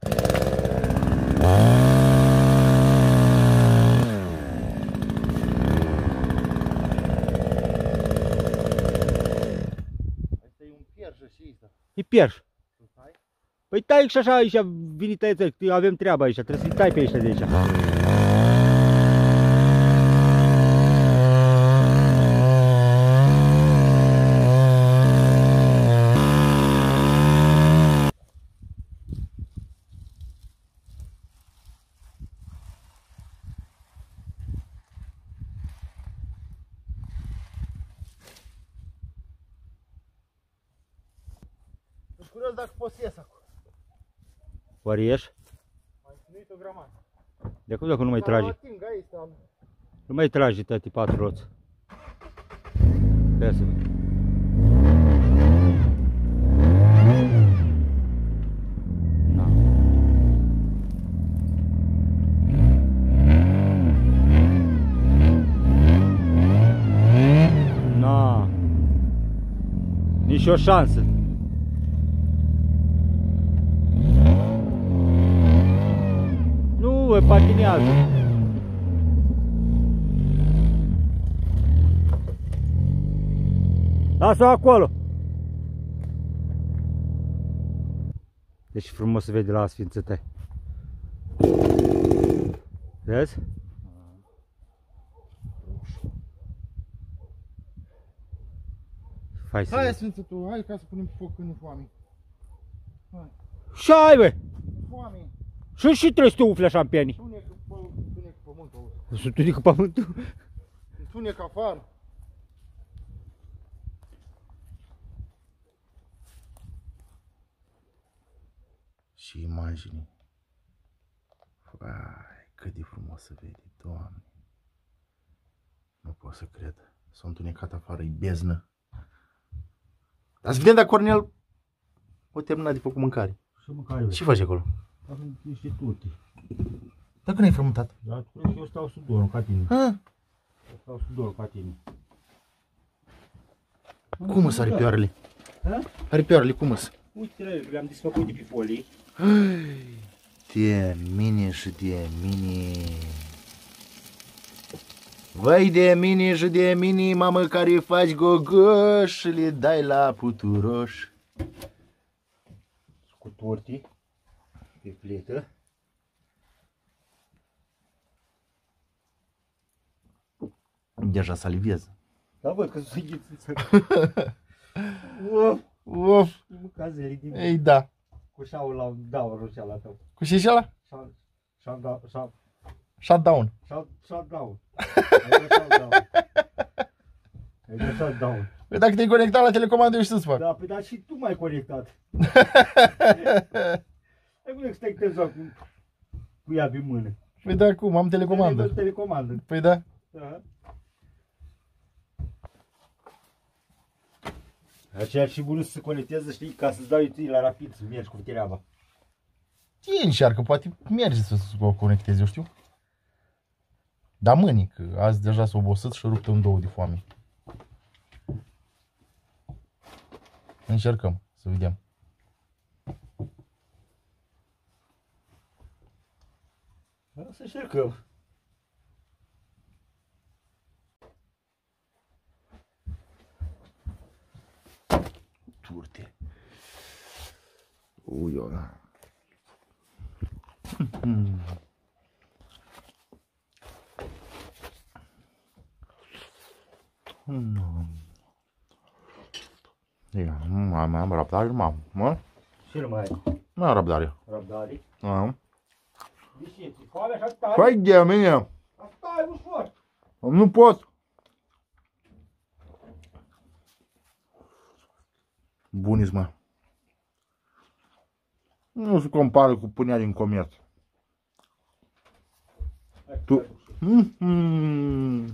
Asta e un pierșă și ăsta. E pierș. Păi tai și așa aici, vine tăieță, avem treabă aici, trebuie să-i tai pe ăștia de aici. Sunt curios dacă poți să ies acum. Oare ieși? Mai ținuit o grămadă. De acum dacă nu mai trage. Ating aici, am. Nu mai trage tăti patru roți. Ia să văd. Na. Na. Nici o șansă. Nu, e patinează. Lasă-o acolo! Deci frumos se vede la sfință tăi. Vezi? Hai, hai sfință tu, hai ca să punem foc în foame. Hai. Și ai, bă! Foame. Și și trebuie să te ufle așa în pieni. Tunecă pământul. Să tunecă pământul? Tunecă afară. Și imagini. Vai, cât de frumos se vede, Doamne. Nu pot să cred. S-a întunecat afară, e beznă. Dar să vedem dacă Cornel o terminat de făcut mâncare. Și mâncare. Ce faci acolo? Avem niște turte. Dacă n-ai frământat? Dar tu crezi că eu stau sub dorul ca tine. Ha? Eu stau sub dorul ca tine. Cum îs aripioarele? Ha? Aripioarele cum îs? Uite, le-am desfăcut de pe folii. De mine și de mine. Vai de mine și de mine, mamă, care faci gogoș și le dai la puturoș. Cu torti pe pletă. Deja salivez. Da, văd că s-a înghițit. Uf, Uf. mâncazerii din... Ei, da. Cu șaul la dau roșeala tău. Cu ce și ăla? Șau, șau, dau, șau, Shutdown. șau, șau, dau. Ai dat șau, dau. Ai dat șau, dau. Păi dacă te-ai conectat la telecomandă, eu știu să fac. Da, păi dar și tu m-ai conectat. Ai cum să stai tezor cu, cu ea pe mână. Păi da, cum? Am telecomandă. Telecomandă. Păi da. Da. Aceea și bunul să se conecteze, știi, ca să-ți dau eu la rapid, să mergi cu treaba. E încearcă, poate merge să se conecteze, eu știu. Dar mâini, că azi deja s-a obosit și ruptă în două de foame. Încercăm, să vedem. Să încercăm. Turte. Ui, ăla. Ia, am, am răbdare, mam, mă? Ce nu mai ai? Nu am răbdare. Răbdare? Am. De ce? Ți-e foame așa tare? Păi de mine, Asta e ușor. nu pot. Buniți, mă. Nu se compară cu pâinea din comerț. Tu... Mm-hmm.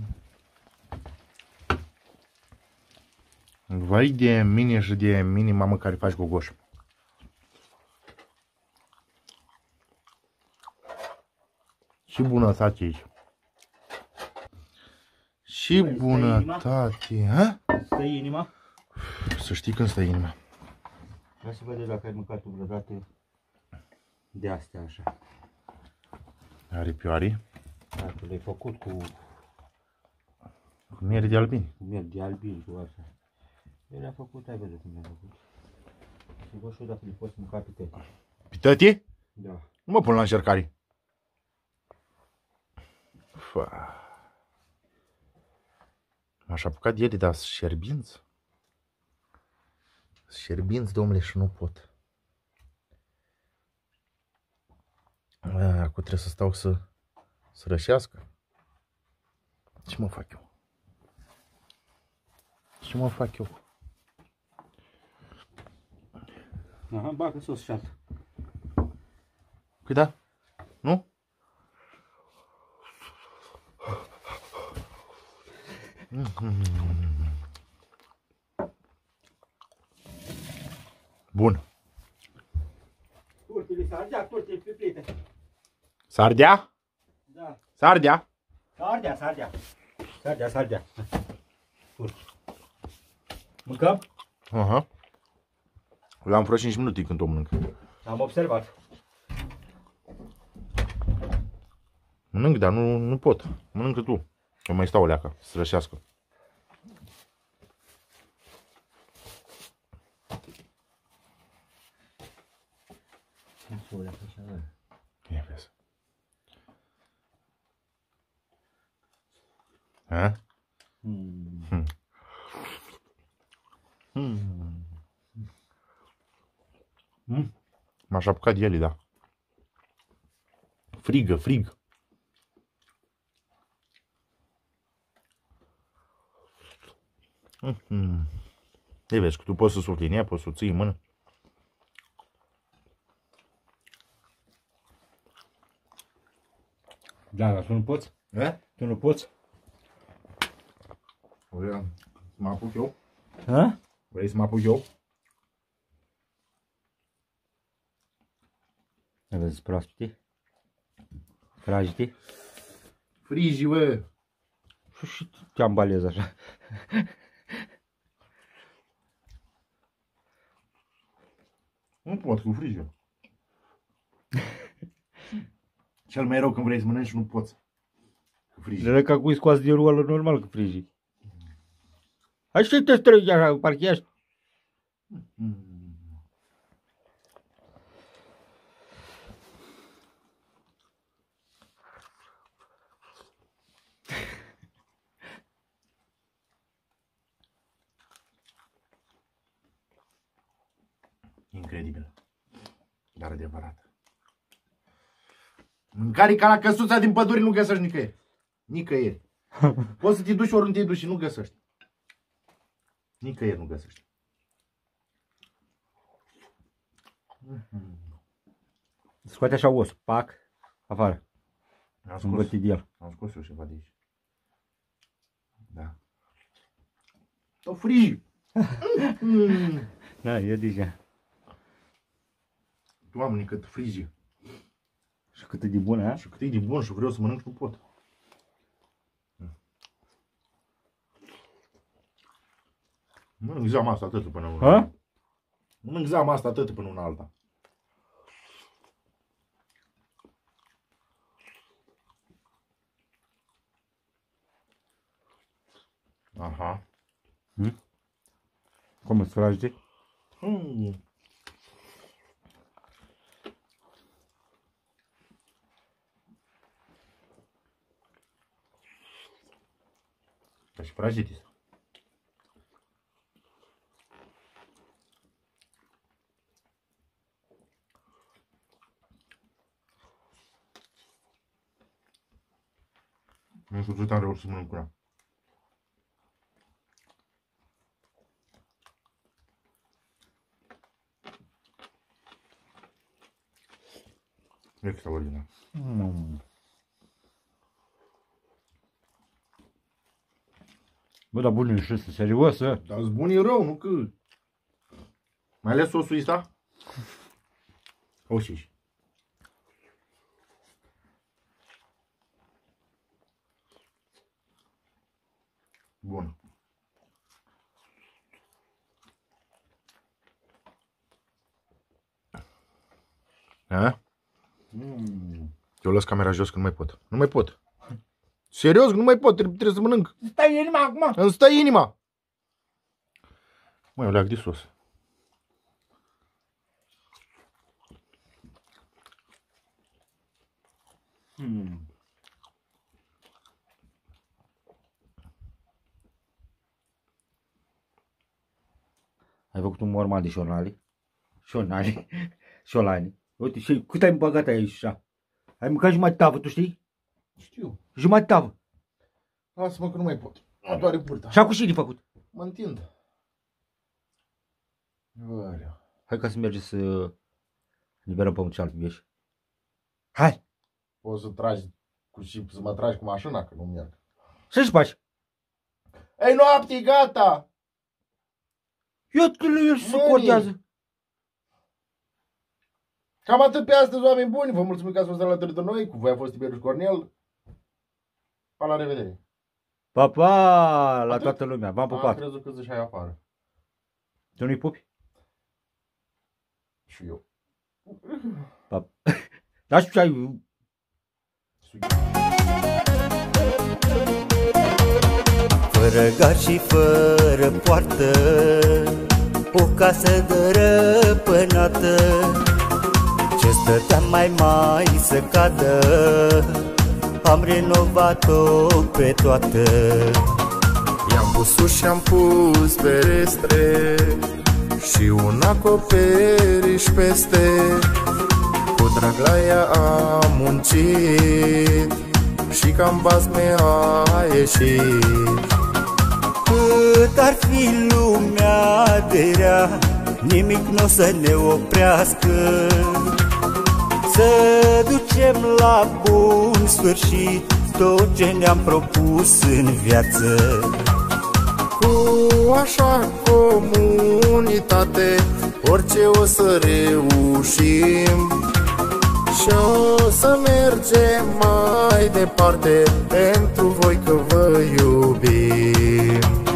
Vai de mine și de mine, mamă, care faci gogoș. Și bunătate aici. Și bunătate, ha? Stă inima? Să știi când stă inima. Vreau să vedem dacă ai mâncat vreodată de astea așa. Aripioare. Da, tu le-ai făcut cu, Cu miere de albini. cu miel de albin, cu așa. Eu le-am făcut, ai văzut cum le-am făcut. Și vă știu dacă le poți mânca pe tăti. Pe tăti? Da. Nu mă pun la încercare. M-aș apucat de ele, dar sunt șerbinți. Sunt șerbinți, domnule, și nu pot. Acum trebuie să stau să, să rășească. Ce mă fac eu? Ce mă fac eu? Aha, bagă sos și altă. Păi da? Nu? Bun. Turtile s-ardea, turtile piplite. S-ardea? Da. S-ardea? S-ardea, s-ardea. S-ardea, s-ardea. Mâncăm? Aha. L-am vreo cinci minute când o mănânc. Am observat. Mănânc, dar nu, nu pot. Mănâncă tu. Eu mai stau o leacă, să rășească. Ia vezi. Ha? Hmm. Hmm. Hmm. Hmm. M-aș apucat de ele, da. Frigă, frig. Mm-hmm. Ei, vezi că tu poți să sufli în ea, poți să o ții în mână. Da, dar tu nu poți? E? Tu nu poți? Vrei să mă apuc eu? Ha? Vrei să mă apuc eu? Aveți proaspete? Fragite? Frigi, bă! Și te ambalez așa. Nu pot cu frigi. Cel mai rău când vrei să mănânci, nu poți. Cu frigi. Le ca cu scoas de roală normal cu frigi. Hai și te strângi așa, parcă ești. Mm. Incredibil. Dar adevărat. Mâncare ca la căsuța din pădure nu găsești nicăieri. Nicăieri. Poți să te duci oriunde te duci și nu găsești. Nicăieri nu găsești. Scoate așa os, pac, afară. Am Sunt bătit de el. Am scos eu ceva de aici. Da. O frigi. Mm. Da, e deja. Doamne, cât frigi. Și cât e de bună, a? Și cât e de bun și vreau să mănânc, nu pot. Mănânc zeama asta atât până una Ha? alta. Mănânc zeama asta atât până una alta. Aha. Hmm? Cum îți frage? Mm. Ca și frajitis. Nu știu ce am reușit să mănânc cu ea. Extraordinar. Mm. Bă, dar bun și ăsta, serios, ă? Dar bun e rău, nu că... Mai ales sosul ăsta? O și bun. A? Mm. Eu las camera jos că nu mai pot. Nu mai pot. Serios, că nu mai pot, trebuie, trebuie să mănânc. Stai inima acum! Îmi stă inima. Măi, o leac de sos. Mm. Ai făcut un normal de șornali? Șornali? Șolani. Uite, și cât ai băgat aici așa? Ai mâncat jumătate tavă, tu știi? Știu. Jumătate tavă. Lasă-mă că nu mai pot. Mă doare burta. Și acum și de făcut. Mă întind. Vălea. Hai ca să mergem să liberăm pământ cealaltă ieși. Hai! Poți să tragi cu și să mă tragi cu mașina, că nu merg. Ce-și faci? Ei noapte, gata! Eu te le și se cortează. Cam atât pe astăzi, oameni buni. Vă mulțumim că ați fost alături de noi. Cu voi a fost Tiberiu Cornel. Pa, la revedere! Pa, pa, la toată lumea. V-am pupat. Am crezut că ziceai afară. Tu nu-i pupi? Și eu. Pa. Da, și ai... Fără gard și fără poartă, o casă dărăpânată, ce stătea mai mai să cadă, am renovat-o pe toată. I-am pus uși și-am pus ferestre și un acoperiș peste. Cu drag la ea am muncit și cam basme a ieșit. Cât ar fi lumea de rea, nimic n-o să ne oprească, să ducem la bun sfârșit tot ce ne-am propus în viață. Cu așa comunitate orice o să reușim și o să mergem mai departe pentru voi că vă iubim.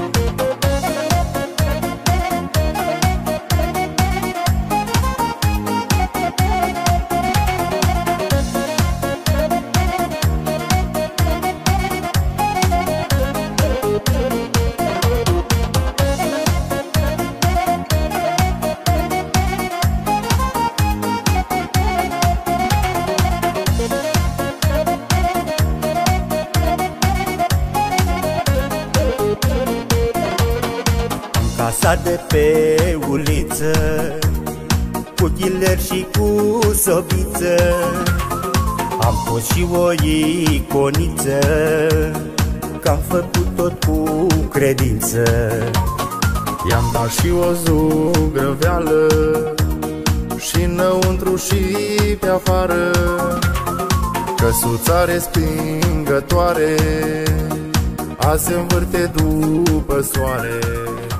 Casa de pe uliță, cu ghiler și cu sobiță, am pus și o iconiță, că-am făcut tot cu credință. I-am dat și o zugrăveală și înăuntru și pe afară, căsuța respingătoare azi se învârte după soare.